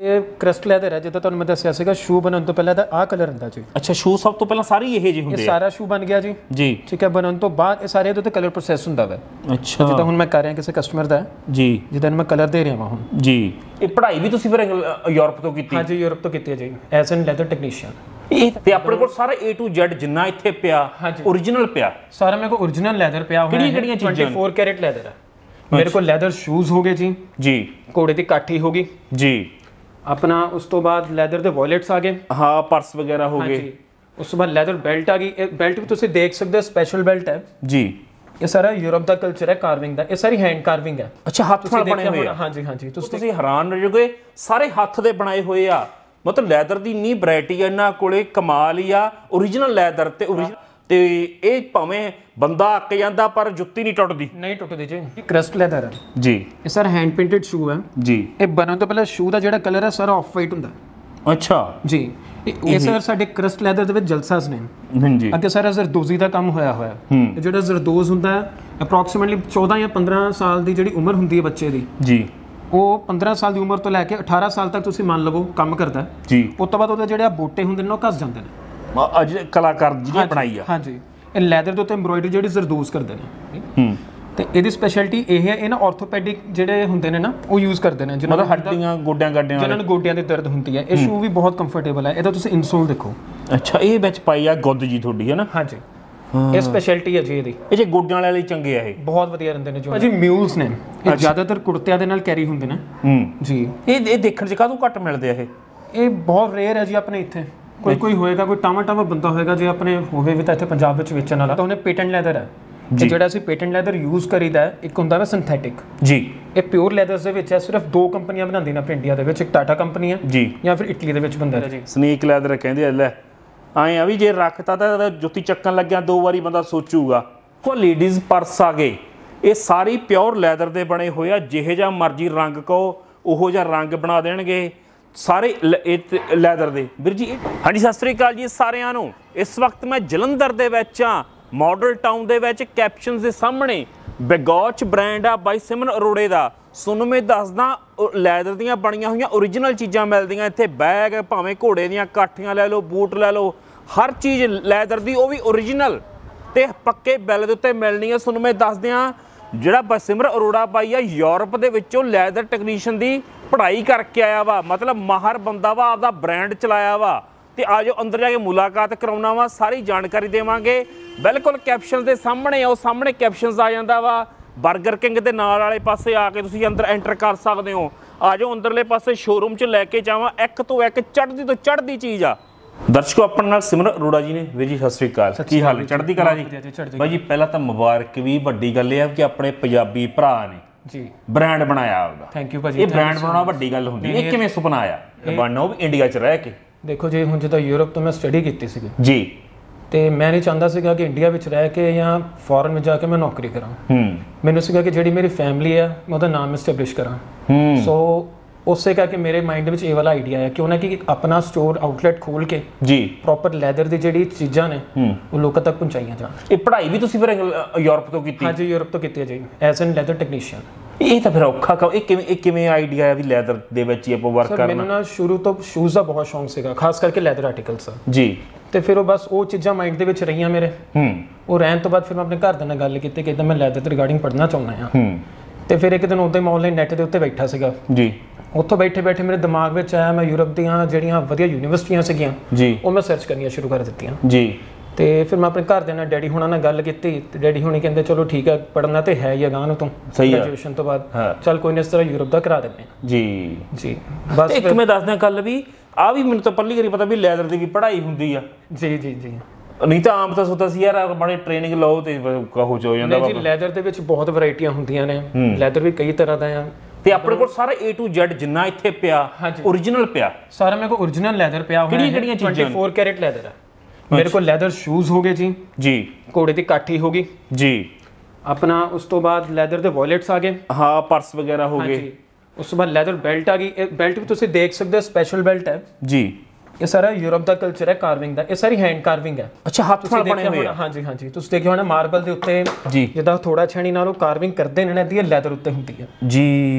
ਇਹ crest leather ਹੈ, ਜਿੱਦਾਂ ਤੁਹਾਨੂੰ ਮੈਂ ਦੱਸਿਆ ਸੀਗਾ ਸ਼ੂ ਬਣਨ ਤੋਂ ਪਹਿਲਾਂ ਤਾਂ ਆਹ ਕਲਰ ਹੁੰਦਾ ਜੀ। ਅੱਛਾ, ਸ਼ੂ ਸਭ ਤੋਂ ਪਹਿਲਾਂ ਸਾਰੇ ਇਹ ਜਿਹੇ ਹੁੰਦੇ ਆ? ਇਹ ਸਾਰਾ ਸ਼ੂ ਬਣ ਗਿਆ ਜੀ ਜੀ, ਠੀਕ ਹੈ। ਬਣਨ ਤੋਂ ਬਾਅਦ ਇਹ ਸਾਰੇ ਇਹਦੇ ਉੱਤੇ ਕਲਰ ਪ੍ਰੋਸੈਸ ਹੁੰਦਾ ਵਾ। ਅੱਛਾ, ਜਿੱਦਾਂ ਹੁਣ ਮੈਂ ਕਰ ਰਿਹਾ ਕਿਸੇ ਕਸਟਮਰ ਦਾ ਜੀ, ਜਿੱਦਾਂ ਮੈਂ ਕਲਰ ਦੇ ਰਿਹਾ ਹੁਣ ਜੀ। ਇਹ ਪੜ੍ਹਾਈ ਵੀ ਤੁਸੀਂ ਫਿਰ ਯੂਰਪ ਤੋਂ ਕੀਤੀ? ਹਾਂਜੀ, ਯੂਰਪ ਤੋਂ ਕੀਤੀ ਹੈ ਜੀ, ਐਜ਼ ਐਨ ਲੈਦਰ ਟੈਕਨੀਸ਼ੀਅਨ। ਤੇ ਆਪਣੇ ਕੋਲ ਸਾਰਾ A to Z ਜਿੰਨਾ ਇੱਥੇ ਪਿਆ ओरिजिनल ਪਿਆ? ਸਾਰਾ ਮੇਰੇ ਕੋਲ ओरिजिनल ਲੈਦਰ ਪਿਆ ਹੋਇਆ ਹੈ। ਕਿਹੜੀਆਂ ਚੀਜ਼ਾਂ? 24 कैरेट ਲੈਦਰ ਹੈ ਮੇਰੇ ਕੋਲ। ਲੈਦਰ ਸ਼ੂਜ਼ ਹੋ ਗਏ ਜੀ, ਘੋੜੇ ਦੀ ਕਾਠੀ ਹੋ ਗਈ ਜੀ अपना। उस तो बाद लैदर दे वॉलेट्स आ गए, हाँ, पर्स वगैरह हो गए। उस तो बाद लैदर बेल्ट आ गई। बेल्ट भी तुम देख सकते हो, स्पेशल बेल्ट है जी। ये सारा यूरोप का कल्चर है कार्विंग दा, ये सारी हैंड कार्विंग है। अच्छा, हाथ नाल बने हुए आ? हाँ जी, हाँ जी। तुसीं हैरान हो जाओगे, सारे हाथ दे बनाए हुए आ। मतलब लैदर दी इन्नी वैरायटी है इन्हां कोले, कमाल ही आ। ओरिजिनल लैदर ते ओरिजिनल ਤੇ ਇਹ ਭਾਵੇਂ ਬੰਦਾ ਅੱਕ ਜਾਂਦਾ ਪਰ ਜੁੱਤੀ ਨਹੀਂ ਟੁੱਟਦੀ? ਨਹੀਂ ਟੁੱਟਦੀ ਜੀ। ਇਹ ਕ੍ਰਸਟ ਲੈਦਰ ਹੈ ਜੀ। ਇਹ ਸਰ ਹੈਂਡ ਪੇਂਟਡ ਸ਼ੂ ਹੈ ਜੀ। ਇਹ ਬਣਨ ਤੋਂ ਪਹਿਲਾਂ ਸ਼ੂ ਦਾ ਜਿਹੜਾ ਕਲਰ ਹੈ ਸਾਰਾ ਆਫ ਵਾਈਟ ਹੁੰਦਾ। ਅੱਛਾ ਜੀ। ਇਹ ਸਰ ਸਾਡੇ ਕ੍ਰਸਟ ਲੈਦਰ ਦੇ ਵਿੱਚ ਜਲਸਾਸ ਨੇ ਹਾਂਜੀ। ਅੱਗੇ ਸਾਰਾ ਜ਼ਰਦੋਜ਼ੀ ਦਾ ਕੰਮ ਹੋਇਆ ਹੋਇਆ। ਇਹ ਜਿਹੜਾ ਜ਼ਰਦੋਜ਼ ਹੁੰਦਾ ਹੈ ਅਪਰੋਕਸੀਮੇਟਲੀ 14 ਜਾਂ 15 ਸਾਲ ਦੀ ਜਿਹੜੀ ਉਮਰ ਹੁੰਦੀ ਹੈ ਬੱਚੇ ਦੀ ਜੀ, ਉਹ 15 ਸਾਲ ਦੀ ਉਮਰ ਤੋਂ ਲੈ ਕੇ 18 ਸਾਲ ਤੱਕ ਤੁਸੀਂ ਮੰਨ ਲਵੋ ਕੰਮ ਕਰਦਾ ਜੀ। ਉਸ ਤੋਂ ਬਾਅਦ ਉਹਦੇ ਜਿਹੜੇ ਬੂਟੇ ਹੁੰਦੇ ਨੇ ਉਹ ਘਸ ਜਾਂਦੇ ਨੇ। ਅੱਜ ਕਲਾਕਾਰ ਜਿਹਨੇ ਬਣਾਈ ਆ? ਹਾਂਜੀ, ਇਹ ਲੈਦਰ ਦੇ ਉੱਤੇ ਐਮਬ੍ਰੋਇਡਰੀ ਜਿਹੜੀ ਜ਼ਰਦੋਜ਼ ਕਰਦੇ ਨੇ। ਤੇ ਇਹਦੀ ਸਪੈਸ਼ਲਿਟੀ ਇਹ ਹੈ, ਇਹ ਨਾ ਆਰਥੋਪੈਡਿਕ ਜਿਹੜੇ ਹੁੰਦੇ ਨੇ ਨਾ ਉਹ ਯੂਜ਼ ਕਰਦੇ ਨੇ, ਜਿਹਨਾਂ ਨੂੰ ਹੱਡੀਆਂ ਗੋਡਿਆਂ ਗਾਡਿਆਂ ਜਿਹਨਾਂ ਨੂੰ ਗੋਡਿਆਂ ਦੀ ਦਰਦ ਹੁੰਦੀ ਹੈ। ਇਹ ਸ਼ੂ ਵੀ ਬਹੁਤ ਕੰਫਰਟੇਬਲ ਹੈ। ਇਹਦਾ ਤੁਸੀਂ ਇਨਸੋਲ ਦੇਖੋ। ਅੱਛਾ, ਇਹ ਵਿੱਚ ਪਾਈ ਆ ਗੁੱਦ ਜੀ ਤੁਹਾਡੀ ਹੈ ਨਾ? ਹਾਂਜੀ, ਇਹ ਸਪੈਸ਼ਲਿਟੀ ਹੈ ਜੀ ਇਹਦੀ। ਇਹ ਜੇ ਗੋਡਿਆਂ ਵਾਲੇ ਲਈ ਚੰਗੇ ਆ, ਇਹ ਬਹੁਤ ਵਧੀਆ ਰਹਿੰਦੇ ਨੇ। ਜੋ ਜੀ ਮਿਊਲਸ ਨੇ, ਇਹ ਜ਼ਿਆਦਾਤਰ ਕੁੜਤਿਆਂ ਦੇ ਨਾਲ ਕੈਰੀ ਹੁੰਦੇ ਨੇ ਜੀ। ਇਹ ਦੇਖਣ 'ਚ ਕਾਹਦੋਂ ਘੱਟ ਮਿਲਦੇ ਆ? ਇਹ ਬਹੁਤ ਰੇਅਰ ਹੈ ਜੀ ਆਪਣੇ ਇੱਥੇ। ਕੋਈ ਹੋਏਗਾ, ਕੋਈ ਟਾਵਾ ਬੰਦਾ ਹੋਏਗਾ ਜੇ ਆਪਣੇ ਹੋਵੇ ਵੀ ਤਾਂ ਇੱਥੇ ਪੰਜਾਬ ਵਿੱਚ ਵੇਚਣ ਵਾਲਾ, ਤਾਂ ਉਹਨੇ ਪੇਟੈਂਟ ਲੈਦਰ ਹੈ ਜੀ। ਜਿਹੜਾ ਅਸੀਂ ਪੇਟੈਂਟ ਲੈਦਰ ਯੂਜ਼ ਕਰੀਦਾ, ਇੱਕ ਹੁੰਦਾ ਵਾ ਸਿੰਥੈਟਿਕ ਜੀ। ਇਹ ਪਿਓਰ ਲੈਦਰਸ ਦੇ ਵਿੱਚ ਹੈ, ਸਿਰਫ 2 ਕੰਪਨੀਆਂ ਬਣਾਉਂਦੀਆਂ ਨੇ ਆਪਣੇ ਇੰਡੀਆ ਦੇ ਵਿੱਚ, ਇੱਕ ਟਾਟਾ ਕੰਪਨੀ ਹੈ ਜੀ ਜਾਂ ਫਿਰ ਇਟਲੀ ਦੇ ਵਿੱਚ ਬੰਦਾ ਜੀ। ਸਨੀਕ ਲੈਦਰ ਕਹਿੰਦੇ ਆ। ਲੈ ਆਏ ਆ ਵੀ ਜੇ ਰੱਖਤਾ ਤਾਂ ਜੁੱਤੀ ਚੱਕਣ ਲੱਗਿਆ 2 ਵਾਰੀ ਬੰਦਾ ਸੋਚੂਗਾ। ਕੋ ਲੇਡੀਜ਼ ਪਰਸ ਆ ਗਏ, ਇਹ ਸਾਰੀ ਪਿਓਰ ਲੈਦਰ ਦੇ ਬਣੇ ਹੋਏ ਆ। ਜਿਹੇ ਜਿਹਾ ਮਰਜ਼ੀ ਰੰਗ ਕਹੋ ਉਹੋ ਜਿਹਾ ਰੰਗ ਬਣਾ ਦੇਣਗੇ ਸਾਰੇ ਲੈਦਰ ਦੇ। ਵੀਰ ਜੀ ਹਾਂਜੀ, ਸਤਿ ਸ੍ਰੀ ਅਕਾਲ ਜੀ ਸਾਰਿਆਂ ਨੂੰ। ਇਸ ਵਕਤ ਮੈਂ ਜਲੰਧਰ ਦੇ ਵਿੱਚ ਆ, ਮਾਡਲ ਟਾਊਨ ਦੇ ਵਿੱਚ, ਕੈਪਸ਼ਨਸ ਦੇ ਸਾਹਮਣੇ। ਬੈਗੋਚ ਬ੍ਰਾਂਡ ਆ ਬਾਈ ਸਿਮਰਨ ਅਰੋੜੇ ਦਾ। ਤੁਹਾਨੂੰ ਮੈਂ ਦੱਸਦਾ, ਲੈਦਰ ਦੀਆਂ ਬਣੀਆਂ ਹੋਈਆਂ ओरिजिनल ਚੀਜ਼ਾਂ ਮਿਲਦੀਆਂ ਇੱਥੇ। ਬੈਗ ਭਾਵੇਂ ਘੋੜੇ ਦੀਆਂ ਕਾਠੀਆਂ ਲੈ ਲਓ, ਬੂਟ ਲੈ ਲਓ, ਹਰ ਚੀਜ਼ ਲੈਦਰ ਦੀ, ਉਹ ਵੀ ओरिजिनल ਤੇ ਪੱਕੇ ਬਿੱਲ ਦੇ ਉੱਤੇ ਮਿਲਣੀ ਹੈ। ਤੁਹਾਨੂੰ ਮੈਂ ਦੱਸ ਦਿਆਂ, ਜਿਹੜਾ ਸਿਮਰਨ ਅਰੋੜਾ ਬਾਈ ਆ ਯੂਰਪ ਦੇ ਵਿੱਚੋਂ ਲੈਦਰ ਟੈਕਨੀਸ਼ੀਅਨ ਦੀ ਪੜ੍ਹਾਈ ਕਰਕੇ ਆਇਆ ਵਾ। ਮਤਲਬ ਮਾਹਰ ਬੰਦਾ ਵਾ, ਆਪਦਾ ਬ੍ਰਾਂਡ ਚਲਾਇਆ ਵਾ। ਤੇ ਆ ਜਾਓ ਅੰਦਰ ਜਾ ਕੇ ਮੁਲਾਕਾਤ ਕਰਾਉਣਾ ਵਾ, ਸਾਰੀ ਜਾਣਕਾਰੀ ਦੇਵਾਂਗੇ। ਬਿਲਕੁਲ ਕੈਪਸ਼ਨਸ ਦੇ ਸਾਹਮਣੇ ਉਹ ਸਾਹਮਣੇ ਕੈਪਸ਼ਨਸ ਆ ਜਾਂਦਾ ਵਾ। ਬਰਗਰ ਕਿੰਗ ਦੇ ਨਾਲ ਵਾਲੇ ਪਾਸੇ ਆ ਕੇ ਤੁਸੀਂ ਅੰਦਰ ਐਂਟਰ ਕਰ ਸਕਦੇ ਹੋ। ਆ ਜਾਓ ਅੰਦਰਲੇ ਪਾਸੇ ਸ਼ੋਰੂਮ 'ਚ ਲੈ ਕੇ ਜਾਵਾਂ, ਇੱਕ ਤੋਂ ਇੱਕ ਚੜ੍ਹਦੀ ਤੋਂ ਚੜ੍ਹਦੀ ਚੀਜ਼ ਆ। ਦਰਸ਼ਕੋ ਆਪਣੇ ਨਾਲ ਸਿਮਰਨ ਅਰੋੜਾ ਜੀ ਨੇ। ਵੀਰ ਜੀ ਸਤਿ ਸ੍ਰੀ ਅਕਾਲ, ਕੀ ਹਾਲ ਹੈ? ਚੜ੍ਹਦੀ ਕਲਾ ਜੀ ਬਾਈ ਜੀ। ਪਹਿਲਾਂ ਤਾਂ ਮੁਬਾਰਕ ਵੀ, ਵੱਡੀ ਗੱਲ ਇਹ ਆ ਕਿ ਆਪਣੇ ਪੰਜਾਬੀ ਭਰਾ ਨੇ ਜੀ ਬ੍ਰਾਂਡ ਬਣਾਇਆ ਆਪਦਾ। ਥੈਂਕ ਯੂ ਭਾਜੀ। ਇਹ ਬ੍ਰਾਂਡ ਬਣਾਉਣਾ ਵੱਡੀ ਗੱਲ ਹੁੰਦੀ ਹੈ। ਇਹ ਕਿਵੇਂ ਸੁਪਨਾ ਆਇਆ ਬਣਨਾ, ਉਹ ਵੀ ਇੰਡੀਆ 'ਚ ਰਹਿ ਕੇ? ਦੇਖੋ ਜੀ, ਹੁਣ ਜਦੋਂ ਯੂਰਪ ਤੋਂ ਮੈਂ ਸਟੱਡੀ ਕੀਤੀ ਸੀਗੀ ਜੀ, ਤੇ ਮੈਂ ਨਹੀਂ ਚਾਹੁੰਦਾ ਸੀਗਾ ਕਿ ਇੰਡੀਆ ਵਿੱਚ ਰਹਿ ਕੇ ਜਾਂ ਫੋਰਨ ਵਿੱਚ ਜਾ ਕੇ ਮੈਂ ਨੌਕਰੀ ਕਰਾਂ। ਮੈਨੂੰ ਸੀਗਾ ਕਿ ਜਿਹੜੀ ਮੇਰੀ ਫੈਮਿਲੀ ਹੈ ਮੈਂ ਉਹਦਾ ਨਾਮ ਐਸਟੈਬਲਿਸ਼ ਕਰਾਂ। ਸੋ ਉਸੇ ਕਰਕੇ ਮੇਰੇ ਮਾਈਂਡ ਵਿੱਚ ਇਹ ਵਾਲਾ ਆਈਡੀਆ ਆਇਆ ਕਿ ਉਹਨਾਂ ਕੀ ਆਪਣਾ ਸਟੋਰ ਆਊਟਲੈਟ ਖੋਲ ਕੇ ਜੀ ਪ੍ਰੋਪਰ ਲੈਦਰ ਦੀ ਜਿਹੜੀ ਚੀਜ਼ਾਂ ਨੇ ਉਹ ਲੋਕਾਂ ਤੱਕ ਪਹੁੰਚਾਈਆਂ ਜਾਣ। ਇਹ ਪੜ੍ਹਾਈ ਵੀ ਤੁਸੀਂ ਫਿਰ ਯੂਰਪ ਤੋਂ ਕੀਤੀ? ਹਾਂਜੀ, ਯੂਰਪ ਤੋਂ ਕੀਤੀ ਹੈ ਜੀ, ਐਜ਼ ਐਨ ਲੈਦਰ ਟੈਕਨੀਸ਼ੀਅਨ। ਇਹ ਤਾਂ ਫਿਰ ਔਖਾ ਕੰਮ। ਇਹ ਕਿਵੇਂ ਆਈਡੀਆ ਆ ਵੀ ਲੈਦਰ ਦੇ ਵਿੱਚ ਹੀ ਆਪਾਂ ਵਰਕ ਕਰਨਾ? ਮੈਨੂੰ ਨਾ ਸ਼ੁਰੂ ਤੋਂ ਸ਼ੂਜ਼ ਦਾ ਬਹੁਤ ਸ਼ੌਂਕ ਸੀਗਾ, ਖਾਸ ਕਰਕੇ ਲੈਦਰ ਆਰਟੀਕਲਸ ਜੀ। ਤੇ ਫਿਰ ਉਹ ਬਸ ਉਹ ਚੀਜ਼ਾਂ ਮਾਈਂਡ ਦੇ ਵਿੱਚ ਰਹੀਆਂ ਮੇਰੇ। ਉਹ ਰਹਿਣ ਤੋਂ ਬਾਅਦ ਫਿਰ ਮੈਂ ਆਪਣੇ ਘਰਦਿਆਂ ਨਾਲ ਗੱਲ ਕੀਤੀ ਕਿ ਇੱਦਾਂ ਮੈਂ ਲੈਦਰ ਦੇ ਰਿਗਾਰਡਿੰਗ ਪੜ੍ਹਨਾ ਚਾਹੁੰਦਾ ਹਾਂ। ਤੇ ਫਿਰ ਇੱਕ ਦਿਨ ਉੱਦਾਂ ਹੀ ਮੈਂ ਆਨਲਾਈਨ ਨੈਟ ਦੇ ਉੱਤੇ ਬੈਠਾ ਸੀਗਾ ਜੀ। ਉੱਥੋਂ ਬੈਠੇ ਬੈਠੇ ਮੇਰੇ ਦਿਮਾਗ ਵਿੱਚ ਆਇਆ, ਮੈਂ ਯੂਰਪ ਦੀਆਂ ਜਿਹੜੀਆਂ ਵਧੀਆ ਯੂਨੀਵਰਸਿਟੀਆਂ ਸੀਗੀਆਂ ਜੀ, ਉਹ ਮੈਂ ਸਰਚ ਕਰਨੀਆਂ ਸ਼ੁਰੂ ਕਰ ਦਿੱਤੀਆਂ ਜੀ। ਤੇ ਫਿਰ ਮੈਂ ਆਪਣੇ ਘਰਦਿਆਂ ਨਾਲ, ਡੈਡੀ ਹੁਣਾਂ ਨਾਲ ਗੱਲ ਕੀਤੀ ਤੇ ਡੈਡੀ ਹੁਣੀ ਕਹਿੰਦੇ ਚਲੋ ਠੀਕ ਹੈ, ਪੜ੍ਹਨਾ ਤੇ ਹੈ ਹੀ ਅਗਾਂਹ ਨੂੰ ਤੂੰ ਗ੍ਰੈਜੂਏਸ਼ਨ ਤੋਂ ਬਾਅਦ, ਚੱਲ ਕੋਈ ਨਾ ਇਸ ਤਰ੍ਹਾਂ ਯੂਰਪ ਦਾ ਕਰਾ ਦਿੰਦੇ ਹਾਂ ਜੀ ਜੀ। ਬਸ ਇੱਕ ਮੈਂ ਦੱਸਦਾ ਗੱਲ ਵੀ, ਆ ਵੀ ਮੈਨੂੰ ਤਾਂ ਪਹਿਲੀ ਵਾਰੀ ਪਤਾ ਵੀ ਲੈਦਰ ਦੀ ਵੀ ਪੜ੍ਹਾਈ ਹੁੰਦੀ ਆ ਜੀ ਜੀ ਜੀ। ਨਹੀਂ ਤਾਂ ਆਮ ਤਾਂ ਸੋਚਦਾ ਸੀ ਯਾਰ ਬੜੇ ਟ੍ਰੇਨਿੰਗ ਲਓ ਤੇ ਕਹੋ ਚ ਹੋ ਜਾਂਦਾ। ਨਹੀਂ ਜੀ, ਲੈਦਰ ਦੇ ਵਿੱਚ ਬਹੁਤ ਵੈਰਾਈਟੀਆਂ ਹੁੰਦੀਆਂ ਨੇ। ਲੈਦਰ ਵੀ ਕਈ ਤਰ੍ਹਾਂ ਦਾ ਆ। ਤੇ ਆਪਣੇ ਕੋਲ ਸਾਰਾ A to Z ਜਿੰਨਾ ਇੱਥੇ ਪਿਆ ओरिजिनल ਪਿਆ? ਸਾਰਾ ਮੇਰੇ ਕੋਲ ओरिजिनल ਲੈਦਰ ਪਿਆ ਹੋਇਆ ਹੈ। ਕਿਹੜੀਆਂ ਚੀਜ਼ਾਂ? 24 कैरेट ਲੈਦਰ ਹੈ ਮੇਰੇ ਕੋਲ। ਲੈਦਰ ਸ਼ੂਜ਼ ਹੋ ਗਏ ਜੀ ਜੀ, ਘੋੜੇ ਦੀ ਕਾਠੀ ਹੋ ਗਈ ਜੀ अपना। उस तो बाद लैदर दे वॉलेट्स आ गए, हाँ पर्स वगैरह हो गए। उस तो बाद लैदर बेल्ट आ गई। बेल्ट भी तुम देख सकते हो, स्पेशल बेल्ट है जी। ਇਹ ਸਾਰਾ ਯੂਰਪ ਦਾ ਕਲਚਰ ਹੈ ਕਾਰਵਿੰਗ ਦਾ, ਇਹ ਸਾਰੀ ਹੈਂਡ ਕਾਰਵਿੰਗ ਹੈ। ਅੱਛਾ, ਹੱਥ ਨਾਲ ਬਣੇ ਹੋਏ ਆ। ਹਾਂਜੀ ਹਾਂਜੀ, ਤੁਸੀਂ ਦੇਖਿਆ ਹੋਣਾ ਮਾਰਬਲ ਦੇ ਉੱਤੇ ਜਿੱਦਾਂ ਥੋੜਾ ਛਣੀ ਨਾਲ ਉਹ ਕਾਰਵਿੰਗ ਕਰਦੇ ਨੇ ਨਾ, ਇਹਦੀ ਲੈਦਰ ਉੱਤੇ ਹੁੰਦੀ ਹੈ ਜੀ।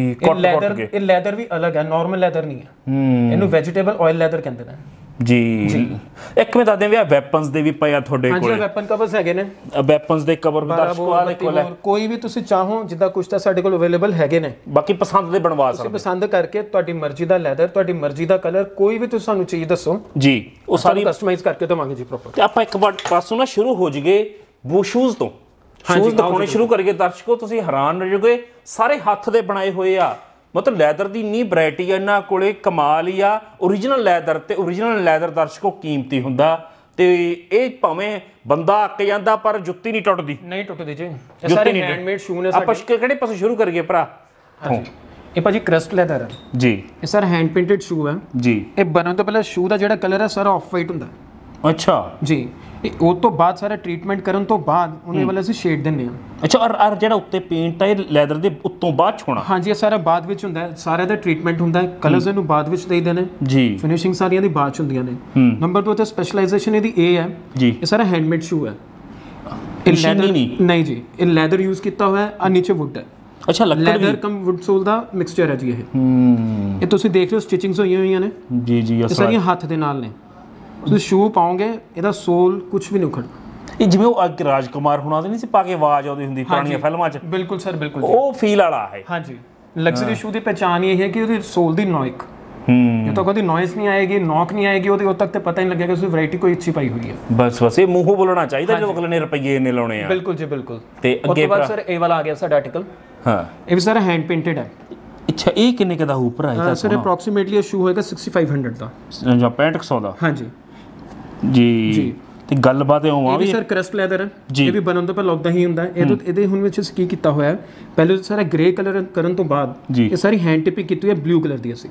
ਇਹ ਲੈਦਰ ਵੀ ਅਲੱਗ ਹੈ, ਨਾਰਮਲ ਲੈਦਰ ਨਹੀਂ ਹੈ, ਇਹਨੂੰ ਵੈਜੀਟੇਬਲ ਆਇਲ ਲੈਦਰ ਕਹਿੰਦੇ ਨੇ ਜੀ। ਇੱਕ ਮੈਂ ਦੱਸਦੇ ਵੀ ਆ ਵੈਪਨਸ ਦੇ ਵੀ ਪਏ ਆ ਤੁਹਾਡੇ ਕੋਲ। ਹਾਂਜੀ, ਵੈਪਨ ਕਵਰਸ ਹੈਗੇ ਨੇ, ਵੈਪਨਸ ਦੇ ਕਵਰ ਦਰਸ਼ਕਾਂ ਦੇ ਕੋਲ ਹੈ, ਕੋਈ ਵੀ ਤੁਸੀਂ ਚਾਹੋ ਜਿੱਦਾਂ ਕੁਝ ਤਾਂ ਸਾਡੇ ਕੋਲ ਅਵੇਲੇਬਲ ਹੈਗੇ ਨੇ। ਬਾਕੀ ਪਸੰਦ ਦੇ ਬਣਵਾ ਸਕਦੇ, ਪਸੰਦ ਕਰਕੇ ਤੁਹਾਡੀ ਮਰਜ਼ੀ ਦਾ ਲੈਦਰ, ਤੁਹਾਡੀ ਮਰਜ਼ੀ ਦਾ ਕਲਰ, ਕੋਈ ਵੀ ਤੁਸੀਂ ਸਾਨੂੰ ਚੀਜ਼ ਦੱਸੋ ਜੀ, ਉਹ ਸਾਰੀ ਕਸਟਮਾਈਜ਼ ਕਰਕੇ ਦਵਾਂਗੇ ਜੀ ਪ੍ਰੋਪਰ। ਤੇ ਆਪਾਂ ਇੱਕ ਵਾਰ ਪਾਸੋਂ ਨਾ ਸ਼ੁਰੂ ਹੋ ਜੀਏ ਬੂ ਸ਼ੂਜ਼ ਤੋਂ। ਸ਼ੂਜ਼ ਦਿਖਾਉਣੇ ਸ਼ੁਰੂ ਕਰੀਏ ਦਰਸ਼ਕੋ, ਤੁਸੀਂ ਹੈਰਾਨ ਹੋ ਜਾਓਗੇ, ਸਾਰੇ ਹੱਥ ਦੇ ਬਣਾਏ ਹੋਏ ਆ। ਮਤਲਬ ਲੈਦਰ ਦੀ ਇੰਨੀ ਵੈਰਾਈਟੀ ਆ ਇਹਨਾਂ ਕੋਲੇ, ਕਮਾਲ ਹੀ ਆ। ਓਰੀਜਨਲ ਲੈਦਰ, ਤੇ ਓਰੀਜਨਲ ਲੈਦਰ ਦਰਸ਼ਕੋ ਕੀਮਤੀ ਹੁੰਦਾ, ਤੇ ਇਹ ਭਾਵੇਂ ਬੰਦਾ ਅੱਕ ਜਾਂਦਾ ਪਰ ਜੁੱਤੀ ਨਹੀਂ ਟੁੱਟਦੀ। ਨਹੀਂ ਟੁੱਟਦੀ ਜੀ, ਇਹ ਸਾਰੇ ਹੈਂਡਮੇਡ ਸ਼ੂ ਨੇ। ਆਪਾਂ ਕਿਹੜੇ ਪਾਸੇ ਸ਼ੁਰੂ ਕਰੀਏ ਭਰਾ? ਹਾਂਜੀ, ਇਹ ਭਾਜੀ ਕਰਸਟ ਲੈਦਰ ਹੈ ਜੀ, ਇਹ ਸਰ ਹੈਂਡ ਪੇਂਟਡ ਸ਼ੂ ਹੈ ਜੀ। ਇਹ ਬਣਨ ਤੋਂ ਪਹਿਲਾਂ ਸ਼ੂ ਦਾ ਜਿਹੜਾ ਕਲਰ ਹੈ ਸਾਰਾ ਆਫ ਵਾਈਟ ਹੁੰਦਾ। ਅੱਛਾ ਜੀ, ਉਹ ਤੋਂ ਬਾਅਦ ਸਾਰਾ ਟ੍ਰੀਟਮੈਂਟ ਕਰਨ ਤੋਂ ਬਾਅਦ ਉਹਨੇ ਵਾਲਾ ਅਸੀਂ ਸ਼ੇਡ ਦਿੰਨੇ ਆ। ਅੱਛਾ, ਔਰ ਜਿਹੜਾ ਉੱਤੇ ਪੇਂਟ ਹੈ ਇਹ ਲੈਦਰ ਦੇ ਉੱਤੋਂ ਬਾਅਦ ਛੋਣਾ? ਹਾਂਜੀ, ਇਹ ਸਾਰਾ ਬਾਅਦ ਵਿੱਚ ਹੁੰਦਾ ਹੈ, ਸਾਰਿਆਂ ਦਾ ਟ੍ਰੀਟਮੈਂਟ ਹੁੰਦਾ ਹੈ, ਕਲਰਸ ਇਹਨੂੰ ਬਾਅਦ ਵਿੱਚ ਦੇਈਦੇ ਨੇ ਜੀ, ਫਿਨਿਸ਼ਿੰਗ ਸਾਰੀਆਂ ਦੀ ਬਾਅਦ ਚ ਹੁੰਦੀਆਂ ਨੇ। ਨੰਬਰ 2 ਤੇ ਸਪੈਸ਼ਲਾਈਜੇਸ਼ਨ ਇਹਦੀ ਇਹ ਹੈ ਜੀ, ਇਹ ਸਾਰਾ ਹੈਂਡਮੇਡ ਸ਼ੂ ਹੈ, ਇਹ ਲੈਦਰ ਨਹੀਂ ਜੀ, ਇਹ ਲੈਦਰ ਯੂਜ਼ ਕੀਤਾ ਹੋਇਆ ਹੈ, ਆ ਨੀਚੇ ਵੁੱਡ ਹੈ। ਅੱਛਾ, ਲੈਦਰ ਕਮ ਵੁੱਡ ਸੋਲ ਦਾ ਮਿਕਸਚਰ ਹੈ ਜੀ ਇਹ ਤੁਸੀਂ ਦੇਖ ਰਹੇ ਹੋ ਸਟਿਚਿੰਗਸ ਹੋਈਆਂ ਹੋਈਆਂ ਨੇ ਜੀ ਜੀ, ਇਹ ਸਾਰੀਆਂ ਹੱਥ ਦੇ ਨਾਲ ਨੇ। ਤੁਸੀਂ ਸ਼ੂ ਪਾਓਗੇ ਇਹਦਾ ਸੋਲ ਕੁਝ ਵੀ ਨਹੀਂ ਉਖੜਦਾ। ਇਹ ਜਿਵੇਂ ਉਹ ਅੱਗੇ ਰਾਜਕੁਮਾਰ ਹੁਣਾਂ ਦੇ ਨਹੀਂ ਸੀ ਪਾ ਕੇ ਆਵਾਜ਼ ਆਉਂਦੀ ਹੁੰਦੀ ਪੁਰਾਣੀਆਂ ਫਿਲਮਾਂ 'ਚ? ਬਿਲਕੁਲ ਸਰ, ਬਿਲਕੁਲ ਉਹ ਫੀਲ ਵਾਲਾ ਹੈ। ਹਾਂਜੀ, ਲਗਜ਼ਰੀ ਸ਼ੂ ਦੀ ਪਹਿਚਾਨ ਇਹ ਹੈ ਕਿ ਉਹਦੀ ਸੋਲ ਦੀ ਨੋਇਕ, ਜਦੋਂ ਤੱਕ ਉਹਦੀ ਨੋਇਜ਼ ਨਹੀਂ ਆਏਗੀ, ਨੌਕ ਨਹੀਂ ਆਏਗੀ ਉਹਦੇ, ਉਦੋਂ ਤੱਕ ਤੇ ਪਤਾ ਨਹੀਂ ਲੱਗੇਗਾ ਕਿ ਵੈਰਾਈਟੀ ਕੋਈ ਅੱਛੀ ਪਾਈ ਹੋਈ ਹੈ। ਬਸ ਇਹ ਮੂੰਹੋਂ ਬੋਲਣਾ ਚਾਹੀਦਾ ਜਦੋਂ ਅਗਲੇ ਨੇ ਰੁਪਈਏ ਇੰਨੇ ਲਾਉਣੇ ਆ। ਬਿਲਕੁਲ ਜੀ, ਬਿਲਕੁਲ। ਤੇ ਅੱਗੇ ਬਾਅਦ ਸਰ ਇਹ ਵਾਲਾ ਆ ਗਿਆ ਸਾਡਾ ਆਰਟੀਕਲ। ਹਾਂ, ਇਹ ਵੀ ਸਾਰਾ ਹੈਂਡ ਪੇਂਟਡ ਹੈ। ਅੱਛਾ, ਇਹ ਕਿੰਨੇ ਦਾ ਹੋਊ ਭਰਾ? ਇਹਦਾ ਸਰ ਅਪਰੋਕਸੀਮੇਟਲੀ ਇਹ ਸ਼ੂ ਹੋਏਗਾ 6500 ਦਾ ਜਾਂ 6500 ਦਾ। ਹਾਂਜੀ ਜੀ। ਤੇ ਗੱਲਬਾਤ ਇਉਂ ਆ ਵੀ ਸਰ ਕਰਸਟ ਲੈਦਰ ਹੈ, ਇਹ ਵੀ ਬਣਨ ਤੋਂ ਪਹਿਲਾਂ ਉਦਾਂ ਹੀ ਹੁੰਦਾ। ਇਹਦੇ ਹੁਣ ਵਿੱਚ ਅਸੀਂ ਕੀ ਕੀਤਾ ਹੋਇਆ, ਪਹਿਲੇ ਸਾਰਾ ਗ੍ਰੇ ਕਲਰ ਕਰਨ ਤੋਂ ਬਾਅਦ ਇਹ ਸਾਰੀ ਹੈਂਡ ਟਿਪਿੰਗ ਕੀਤੀ ਹੋਈ ਹੈ ਬਲੂ ਕਲਰ ਦੀ, ਅਸੀਂ